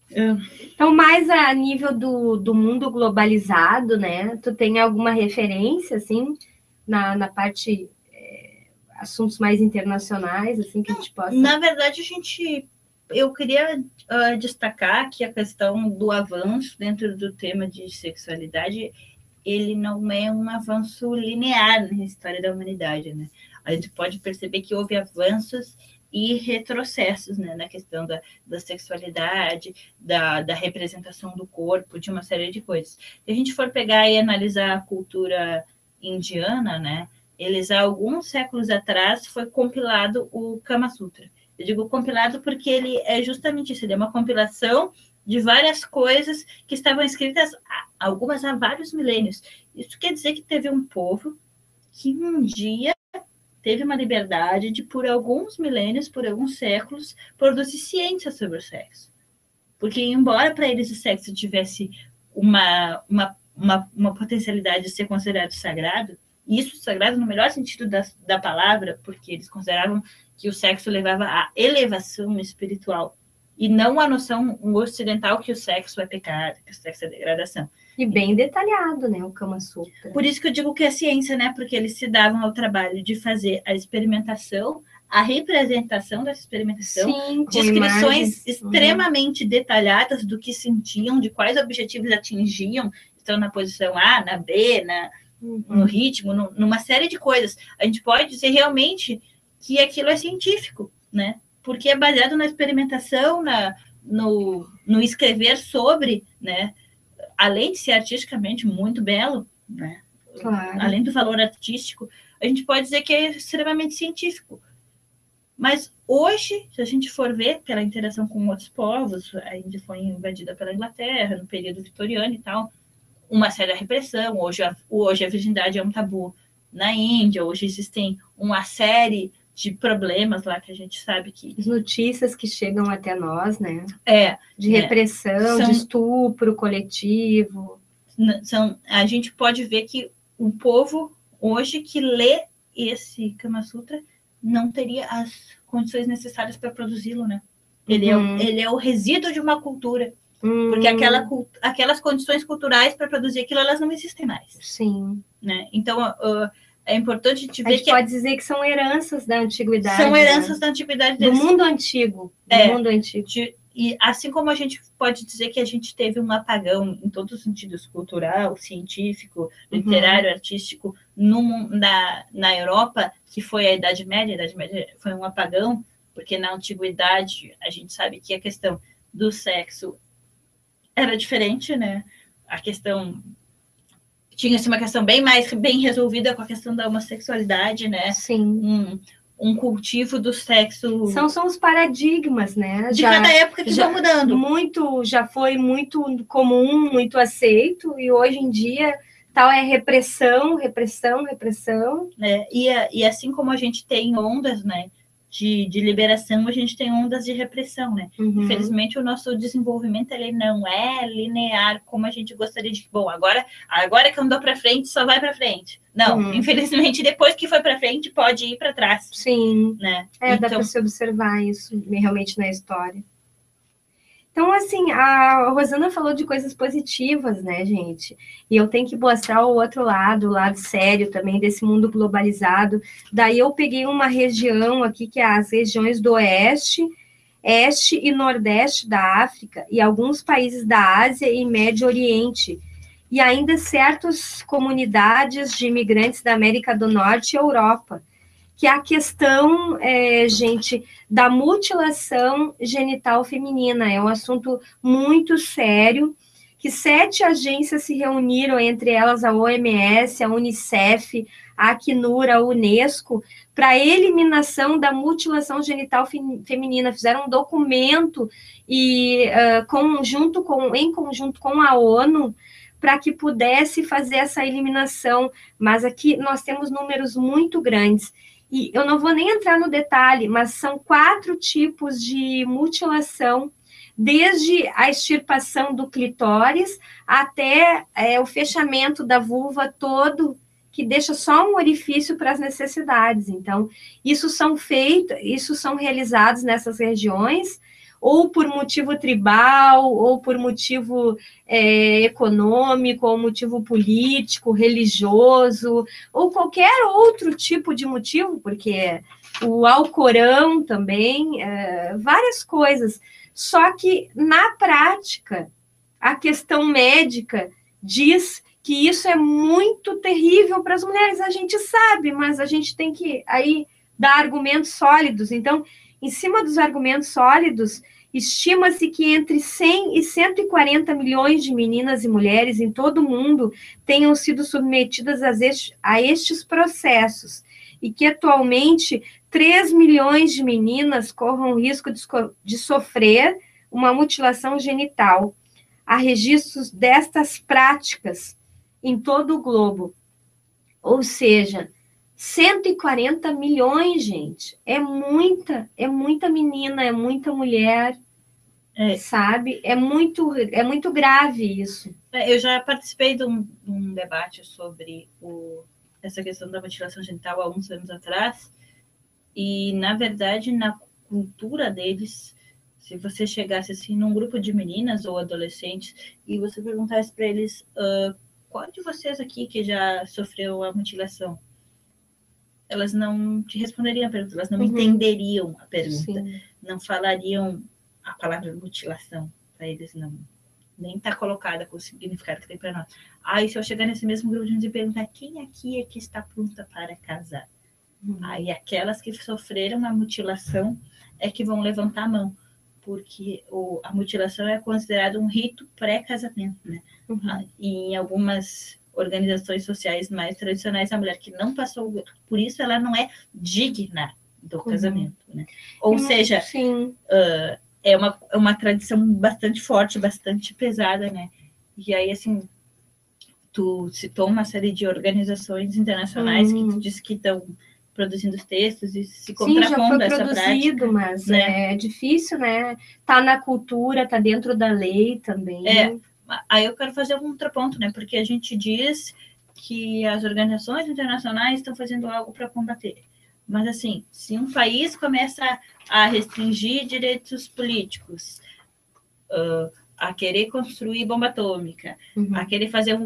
Então, mais a nível do mundo globalizado, né? Tu tem alguma referência, assim, na parte, assuntos mais internacionais, assim, que a gente possa... Na verdade, eu queria destacar que a questão do avanço dentro do tema de sexualidade, ele não é um avanço linear na história da humanidade, né? A gente pode perceber que houve avanços e retrocessos, né, na questão da sexualidade, da representação do corpo, de uma série de coisas. Se a gente for pegar e analisar a cultura indiana, né, eles há alguns séculos atrás foi compilado o Kama Sutra. Eu digo compilado porque ele é justamente isso, ele é uma compilação de várias coisas que estavam escritas, algumas há vários milênios. Isso quer dizer que teve um povo que um dia teve uma liberdade de, por alguns milênios, por alguns séculos, produzir ciência sobre o sexo. Porque, embora para eles o sexo tivesse uma potencialidade de ser considerado sagrado, e isso sagrado no melhor sentido da palavra, porque eles consideravam que o sexo levava à elevação espiritual, e não a noção ocidental que o sexo é pecado, que o sexo é degradação. E bem detalhado, né, o Kama Sutra. Por isso que eu digo que é ciência, né, porque eles se davam ao trabalho de fazer a experimentação, a representação dessa experimentação, sim, descrições extremamente detalhadas do que sentiam, de quais objetivos atingiam, estão na posição A, na B, no ritmo, numa série de coisas. A gente pode dizer realmente que aquilo é científico, né? Porque é baseado na experimentação, no escrever sobre, né? Além de ser artisticamente muito belo, né? Claro. Além do valor artístico, a gente pode dizer que é extremamente científico. Mas hoje, se a gente for ver pela interação com outros povos, a Índia foi invadida pela Inglaterra no período vitoriano e tal, uma séria repressão. Hoje a virgindade é um tabu na Índia, hoje existem uma série de problemas lá que a gente sabe que... As notícias que chegam até nós, né? De É, repressão, de estupro coletivo. A gente pode ver que o povo hoje que lê esse Kama Sutra não teria as condições necessárias para produzi-lo, né? Ele é o resíduo de uma cultura. Porque aquelas condições culturais para produzir aquilo, elas não existem mais. Sim. Né? Então, é importante te ver a gente pode dizer que são heranças da antiguidade. São heranças da antiguidade deles. Do mundo antigo. Mundo antigo. E assim como a gente pode dizer que a gente teve um apagão em todos os sentidos, cultural, científico, literário, artístico, na Europa, que foi a Idade Média foi um apagão, porque na antiguidade a gente sabe que a questão do sexo era diferente, né? A questão... Tinha-se uma questão bem resolvida com a questão da homossexualidade, né? Sim. Um cultivo do sexo... São os paradigmas, né? De cada época que vão mudando. Já foi muito comum, muito aceito, e hoje em dia tal é repressão. E assim como a gente tem ondas, né? De liberação, a gente tem ondas de repressão, né? Infelizmente, o nosso desenvolvimento ele não é linear como a gente gostaria de... Bom, agora que andou para frente, só vai para frente. Não, infelizmente, depois que foi para frente, pode ir para trás. Sim, né? Dá para se observar isso realmente na história. Então, assim, a Rosana falou de coisas positivas, né, gente? E eu tenho que mostrar o outro lado, o lado sério também desse mundo globalizado. Daí eu peguei uma região aqui, que é as regiões do Oeste, Este e Nordeste da África, e alguns países da Ásia e Médio Oriente, e ainda certas comunidades de imigrantes da América do Norte e Europa, que é a questão, gente, da mutilação genital feminina. É um assunto muito sério, que 7 agências se reuniram, entre elas a OMS, a Unicef, a Acnur, a Unesco, para a eliminação da mutilação genital feminina. Fizeram um documento em conjunto com a ONU, para que pudesse fazer essa eliminação. Mas aqui nós temos números muito grandes. E eu não vou nem entrar no detalhe, mas são 4 tipos de mutilação, desde a extirpação do clitóris até o fechamento da vulva todo, que deixa só um orifício para as necessidades. Então, isso são realizados nessas regiões. ou por motivo tribal, ou por motivo econômico, ou motivo político, religioso, ou qualquer outro tipo de motivo, porque o Alcorão também, várias coisas. Só que, na prática, a questão médica diz que isso é muito terrível para as mulheres. A gente sabe, mas a gente tem que aí dar argumentos sólidos. Então, em cima dos argumentos sólidos, estima-se que entre 100 e 140 milhões de meninas e mulheres em todo o mundo tenham sido submetidas a estes processos e que atualmente 3 milhões de meninas corram o risco de sofrer uma mutilação genital. Há registros destas práticas em todo o globo. Ou seja, 140 milhões, gente. É muita menina, é muita mulher, sabe? É muito grave isso. Eu já participei de um debate sobre essa questão da mutilação genital há uns anos atrás, e, na verdade, na cultura deles, se você chegasse assim num grupo de meninas ou adolescentes e você perguntasse para eles qual de vocês aqui que já sofreu a mutilação, elas não te responderiam a pergunta, elas não entenderiam a pergunta. Sim. Não falariam a palavra mutilação para eles, não. Nem está colocada com o significado que tem para nós. Aí, se eu chegar nesse mesmo grupo de gente e perguntar quem aqui é que está pronta para casar? Aí, aquelas que sofreram a mutilação é que vão levantar a mão, porque a mutilação é considerado um rito pré-casamento, né? E em algumas organizações sociais mais tradicionais, a mulher que não passou por isso, ela não é digna do casamento, né? Ou seja, é uma tradição bastante forte, bastante pesada, né? E aí, assim, tu citou uma série de organizações internacionais que tu disse que estão produzindo os textos e se contrapondo a essa prática. Sim, já foi produzido, mas né? É difícil, né? Tá na cultura, tá dentro da lei também. Aí eu quero fazer um contraponto, né? Porque a gente diz que as organizações internacionais estão fazendo algo para combater. Mas, assim, se um país começa a restringir direitos políticos, a querer construir bomba atômica, a querer fazer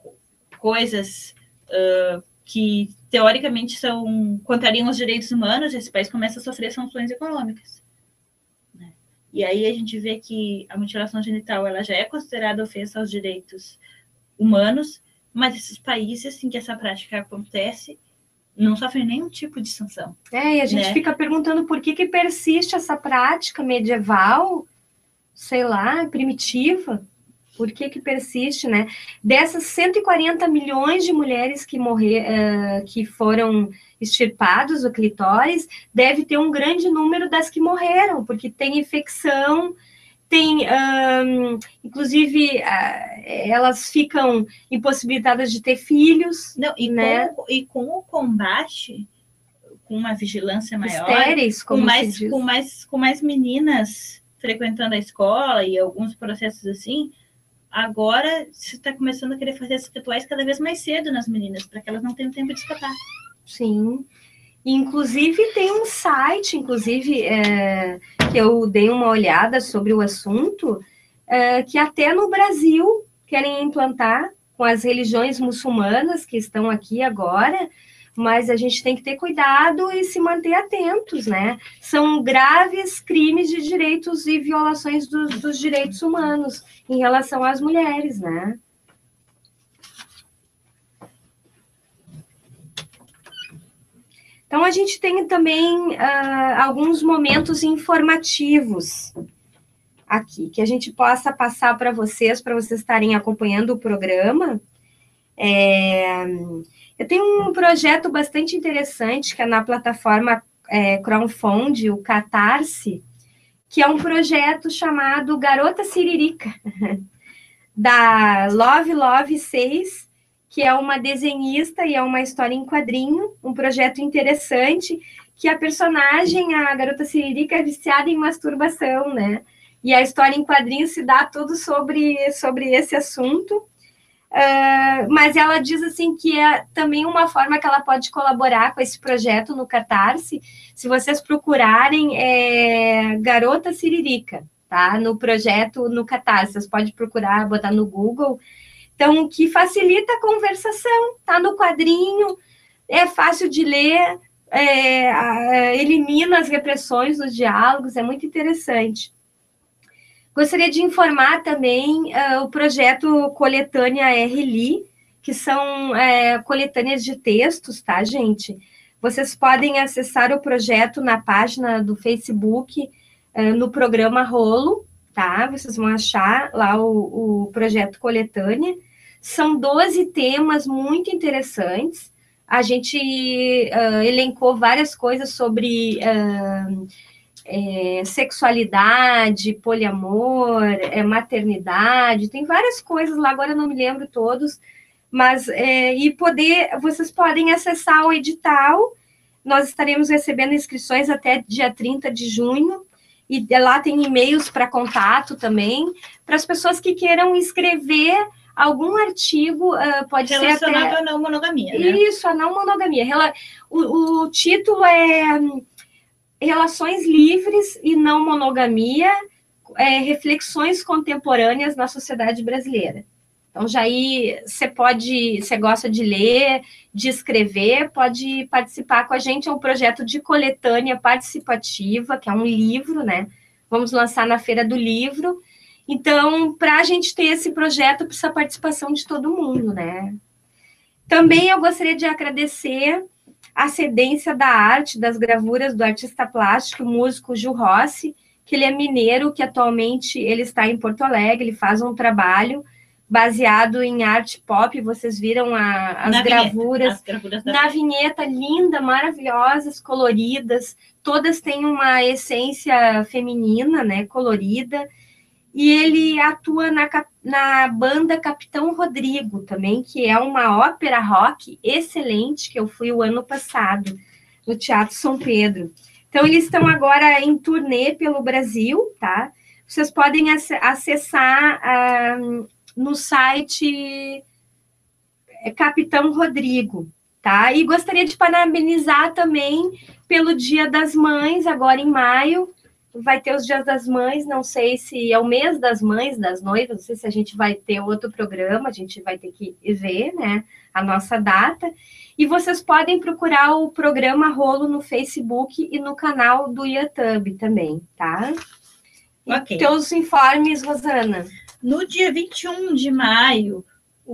coisas que, teoricamente, contrariam os direitos humanos, esse país começa a sofrer sanções econômicas. Né? E aí a gente vê que a mutilação genital ela já é considerada ofensa aos direitos humanos, mas esses países em que essa prática acontece não sofrem nenhum tipo de sanção. E a gente fica perguntando por que persiste essa prática medieval, sei lá, primitiva. Por que persiste, né? Dessas 140 milhões de mulheres que foram extirpados o clitóris, deve ter um grande número das que morreram, porque tem infecção, inclusive, elas ficam impossibilitadas de ter filhos. Não, e com o combate, com uma vigilância maior, estéreis, com mais meninas frequentando a escola e alguns processos assim, agora se está começando a querer fazer esses rituais cada vez mais cedo nas meninas, para que elas não tenham tempo de escapar. Sim. Inclusive, tem um site, que eu dei uma olhada sobre o assunto, que até no Brasil querem implantar com as religiões muçulmanas que estão aqui agora, mas a gente tem que ter cuidado e se manter atentos, né? São graves crimes de direitos e violações dos direitos humanos em relação às mulheres, né? Então, a gente tem também alguns momentos informativos aqui, que a gente possa passar para vocês estarem acompanhando o programa. Eu tenho um projeto bastante interessante, que é na plataforma crowdfunding, o Catarse, que é um projeto chamado Garota Siririca, da Love 6, que é uma desenhista e é uma história em quadrinho, um projeto interessante, que a personagem, a Garota Siririca, é viciada em masturbação, né? E a história em quadrinho se dá tudo sobre esse assunto. Mas ela diz assim que é também uma forma que ela pode colaborar com esse projeto no Catarse. Se vocês procurarem, Garota Siririca. tá? No projeto, no Catarse, vocês podem procurar, botar no Google. Então, que facilita a conversação, tá no quadrinho, é fácil de ler, elimina as repressões dos diálogos, é muito interessante. Gostaria de informar também o projeto Coletânea RLI, que são coletâneas de textos, tá, gente? Vocês podem acessar o projeto na página do Facebook, no programa Rolo, tá? Vocês vão achar lá o projeto Coletânea. São 12 temas muito interessantes. A gente elencou várias coisas sobre sexualidade, poliamor, maternidade, tem várias coisas lá, agora eu não me lembro todos, mas vocês podem acessar o edital. Nós estaremos recebendo inscrições até dia 30 de junho, e lá tem e-mails para contato também, para as pessoas que queiram escrever algum artigo, pode ser até... Relacionado à não monogamia, né? Isso, a não monogamia. O título é Relações Livres e Não Monogamia, Reflexões Contemporâneas na Sociedade Brasileira. Então, já aí você gosta de ler, de escrever, pode participar com a gente. É um projeto de coletânea participativa, que é um livro, né? Vamos lançar na Feira do Livro. Então, para a gente ter esse projeto, precisa a participação de todo mundo, né? Também eu gostaria de agradecer a cedência da arte, das gravuras do artista plástico, o músico Gil Rossi, que ele é mineiro, que atualmente ele está em Porto Alegre, ele faz um trabalho baseado em arte pop. Vocês viram as gravuras na vinheta, linda, maravilhosas, coloridas, todas têm uma essência feminina, né, colorida, e ele atua na banda Capitão Rodrigo também, que é uma ópera rock excelente, que eu fui o ano passado, no Teatro São Pedro. Então, eles estão agora em turnê pelo Brasil, tá? Vocês podem acessar no site Capitão Rodrigo, tá? E gostaria de parabenizar também pelo Dia das Mães, agora em maio. Vai ter os Dias das Mães, não sei se é o mês das mães, das noivas, não sei se a gente vai ter outro programa, a gente vai ter que ver, né, a nossa data. E vocês podem procurar o programa Rolo no Facebook e no canal do YouTube também, tá? Ok. Teus informes, Rosana. No dia 21 de maio,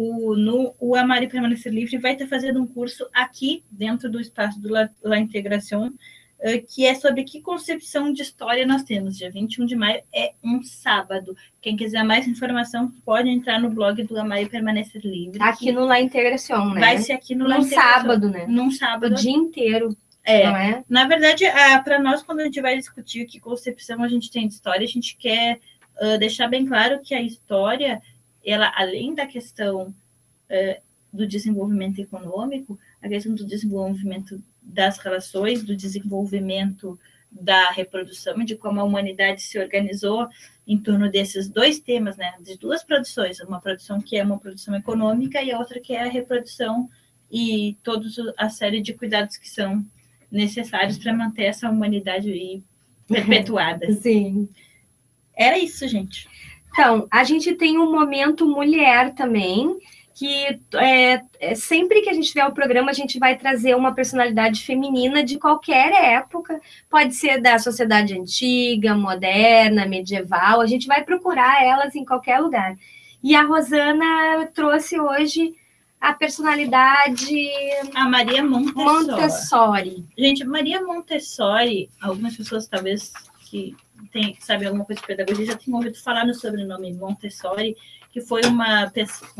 o Amar e Permanecer Livre vai estar fazendo um curso aqui, dentro do espaço do La Integração, que é sobre que concepção de história nós temos. Dia 21 de maio é um sábado. Quem quiser mais informação, pode entrar no blog do Amar e Permanecer Livre. Aqui no La Integração, né? Vai ser aqui no La Integração. Num sábado, né? Num sábado. O dia inteiro. Não é? Na verdade, para nós, quando a gente vai discutir que concepção a gente tem de história, a gente quer deixar bem claro que a história, ela, além da questão do desenvolvimento econômico, a questão do desenvolvimento das relações, do desenvolvimento da reprodução, de como a humanidade se organizou em torno desses dois temas, né, de duas produções, uma produção que é uma produção econômica e a outra que é a reprodução e toda a série de cuidados que são necessários para manter essa humanidade aí perpetuada. Sim. Era isso, gente. Então, a gente tem um momento mulher também, que sempre que a gente tiver o programa, a gente vai trazer uma personalidade feminina de qualquer época, pode ser da sociedade antiga, moderna, medieval, a gente vai procurar elas em qualquer lugar. E a Rosana trouxe hoje a personalidade... A Maria Montessori. Gente, Maria Montessori, algumas pessoas talvez que sabem alguma coisa de pedagogia já tenham ouvido falar no sobrenome Montessori, que foi uma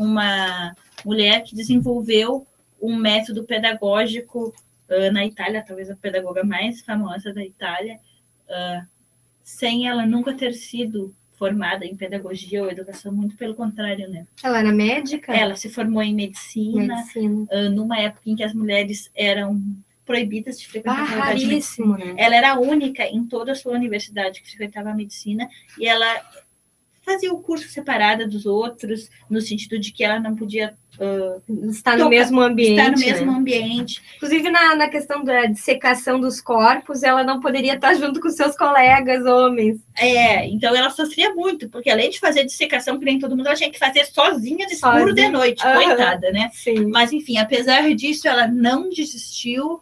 mulher que desenvolveu um método pedagógico na Itália, talvez a pedagoga mais famosa da Itália, sem ela nunca ter sido formada em pedagogia ou educação, muito pelo contrário, né? Ela era médica? Ela se formou em medicina. Numa época em que as mulheres eram proibidas de frequentar a faculdade de medicina. Né? Ela era a única em toda a sua universidade que frequentava a medicina, e ela fazia o curso separada dos outros, no sentido de que ela não podia estar no mesmo ambiente. Estar no mesmo ambiente. Inclusive, na questão da dissecação dos corpos, ela não poderia estar junto com seus colegas homens. Então ela sofria muito, porque além de fazer dissecação, que nem todo mundo, ela tinha que fazer sozinha de escuro de noite, coitada, né? Sim. Mas, enfim, apesar disso, ela não desistiu,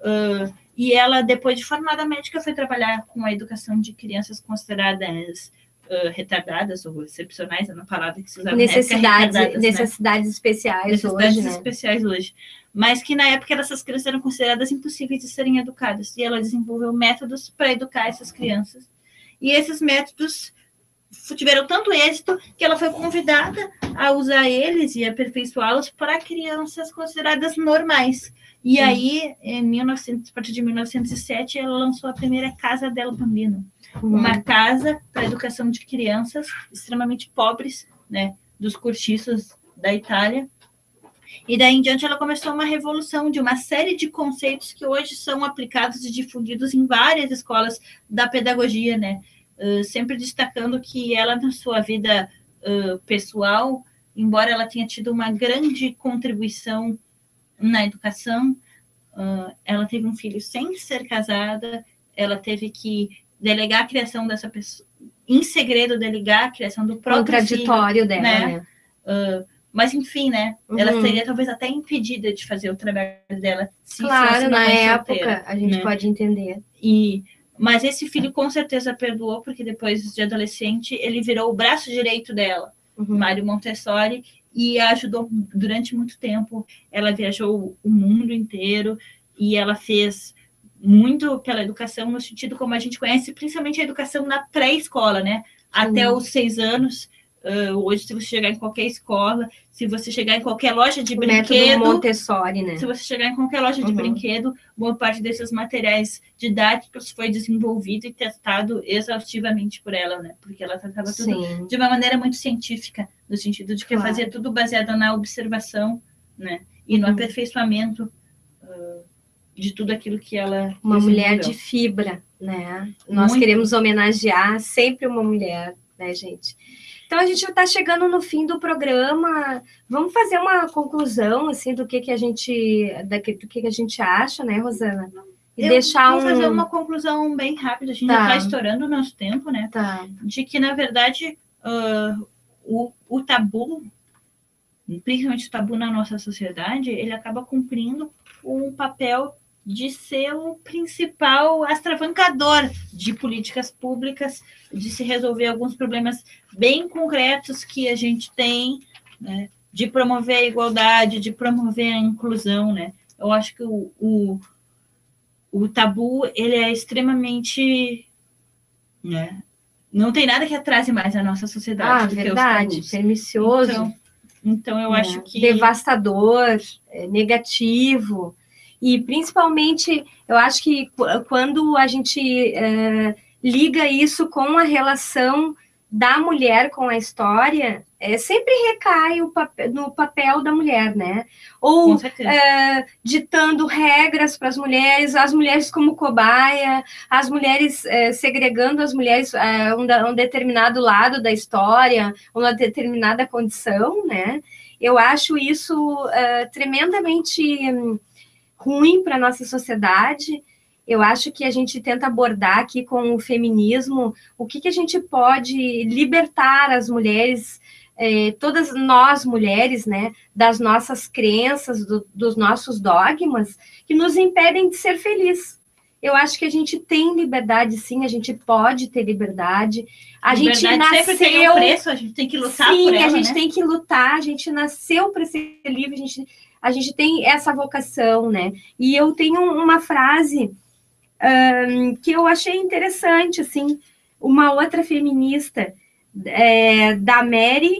e ela, depois de formada médica, foi trabalhar com a educação de crianças consideradas retardadas ou excepcionais, é uma palavra que se usava necessidades, na época, necessidades especiais hoje, mas que na época essas crianças eram consideradas impossíveis de serem educadas, e ela desenvolveu métodos para educar essas crianças, e esses métodos tiveram tanto êxito que ela foi convidada a usar eles e aperfeiçoá-los para crianças consideradas normais. E aí, a partir de 1907, ela lançou a primeira Casa del Bambino, uma casa para a educação de crianças extremamente pobres, né, dos cortiços da Itália. E daí em diante ela começou uma revolução de uma série de conceitos que hoje são aplicados e difundidos em várias escolas da pedagogia, né? Sempre destacando que ela, na sua vida pessoal, embora ela tenha tido uma grande contribuição na educação, ela teve um filho sem ser casada, ela teve que delegar a criação dessa pessoa, em segredo, delegar a criação do próprio contraditório filho, dela, né? Mas, enfim, né? Ela seria talvez até impedida de fazer o trabalho dela. Se claro, na época, solteira, a gente né? pode entender. Mas esse filho com certeza perdoou, porque depois de adolescente ele virou o braço direito dela, Mário Montessori, e a ajudou durante muito tempo. Ela viajou o mundo inteiro e ela fez muito pela educação, no sentido como a gente conhece, principalmente a educação na pré-escola, né? Até os 6 anos. Hoje, se você chegar em qualquer escola, se você chegar em qualquer loja de brinquedo... método Montessori, né? Se você chegar em qualquer loja de brinquedo, boa parte desses materiais didáticos foi desenvolvido e testado exaustivamente por ela, né? Porque ela tratava tudo de uma maneira muito científica, no sentido de que fazia tudo baseado na observação, né? E no aperfeiçoamento de tudo aquilo que ela uma mulher de fibra, né? Nós queremos homenagear sempre uma mulher, né, gente? Então, a gente está chegando no fim do programa. Vamos fazer uma conclusão, assim, do que a gente acha, né, Rosana? E vou fazer uma conclusão bem rápida. A gente já está estourando o nosso tempo, né? De que, na verdade, o tabu, principalmente o tabu na nossa sociedade, ele acaba cumprindo um papel de ser o principal astravancador de políticas públicas, de se resolver alguns problemas bem concretos que a gente tem, né? De promover a igualdade, de promover a inclusão, né? Eu acho que o tabu, ele é extremamente... né? Não tem nada que atrase mais a nossa sociedade. Verdade, pernicioso. Então eu acho que... devastador, negativo. E, principalmente, eu acho que quando a gente liga isso com a relação da mulher com a história, sempre recai no papel da mulher, né? Ou ditando regras para as mulheres como cobaia, as mulheres segregando as mulheres a um determinado lado da história, uma determinada condição, né? Eu acho isso tremendamente... ruim para a nossa sociedade. Eu acho que a gente tenta abordar aqui com o feminismo o que a gente pode libertar as mulheres, todas nós mulheres, né, das nossas crenças, dos nossos dogmas, que nos impedem de ser felizes. Eu acho que a gente tem liberdade, sim, a gente pode ter liberdade. A gente nasceu... sempre tem um preço, a gente tem que lutar por ela, a gente tem que lutar, a gente nasceu para ser livre, a gente tem essa vocação, né? E eu tenho uma frase que eu achei interessante, assim, uma outra feminista, da Mary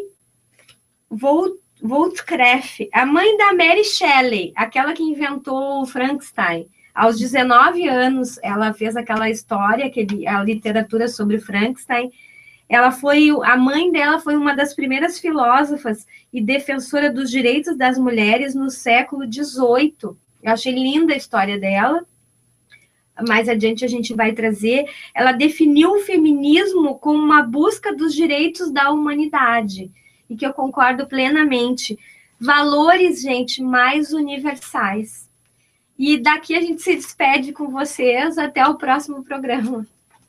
Wollstonecraft, a mãe da Mary Shelley, aquela que inventou o Frankenstein. Aos 19 anos, ela fez aquela história, a literatura sobre Frankenstein. A mãe dela foi uma das primeiras filósofas e defensora dos direitos das mulheres no século XVIII. Eu achei linda a história dela. mais adiante a gente vai trazer, ela definiu o feminismo como uma busca dos direitos da humanidade, e que eu concordo plenamente. Valores, gente, mais universais. E daqui a gente se despede com vocês até o próximo programa.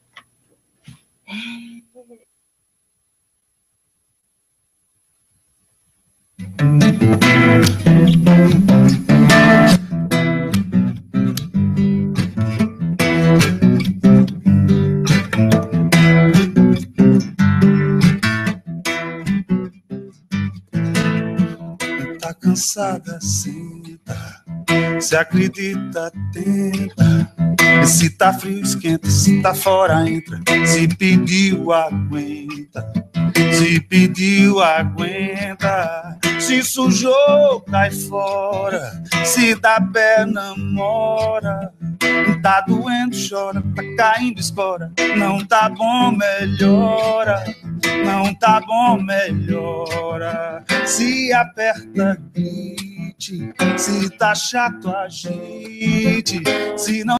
Tá cansada, senta. Se acredita, tenta. E se tá frio, esquenta. Se tá fora, entra. Se pediu, aguenta. Se pediu, aguenta. Se sujou, cai fora. Se dá pé, namora. Tá doendo, chora. Tá caindo, escora. Não tá bom, melhora. Não tá bom, melhora. Se aperta, grite. Se tá chato, agite. Se não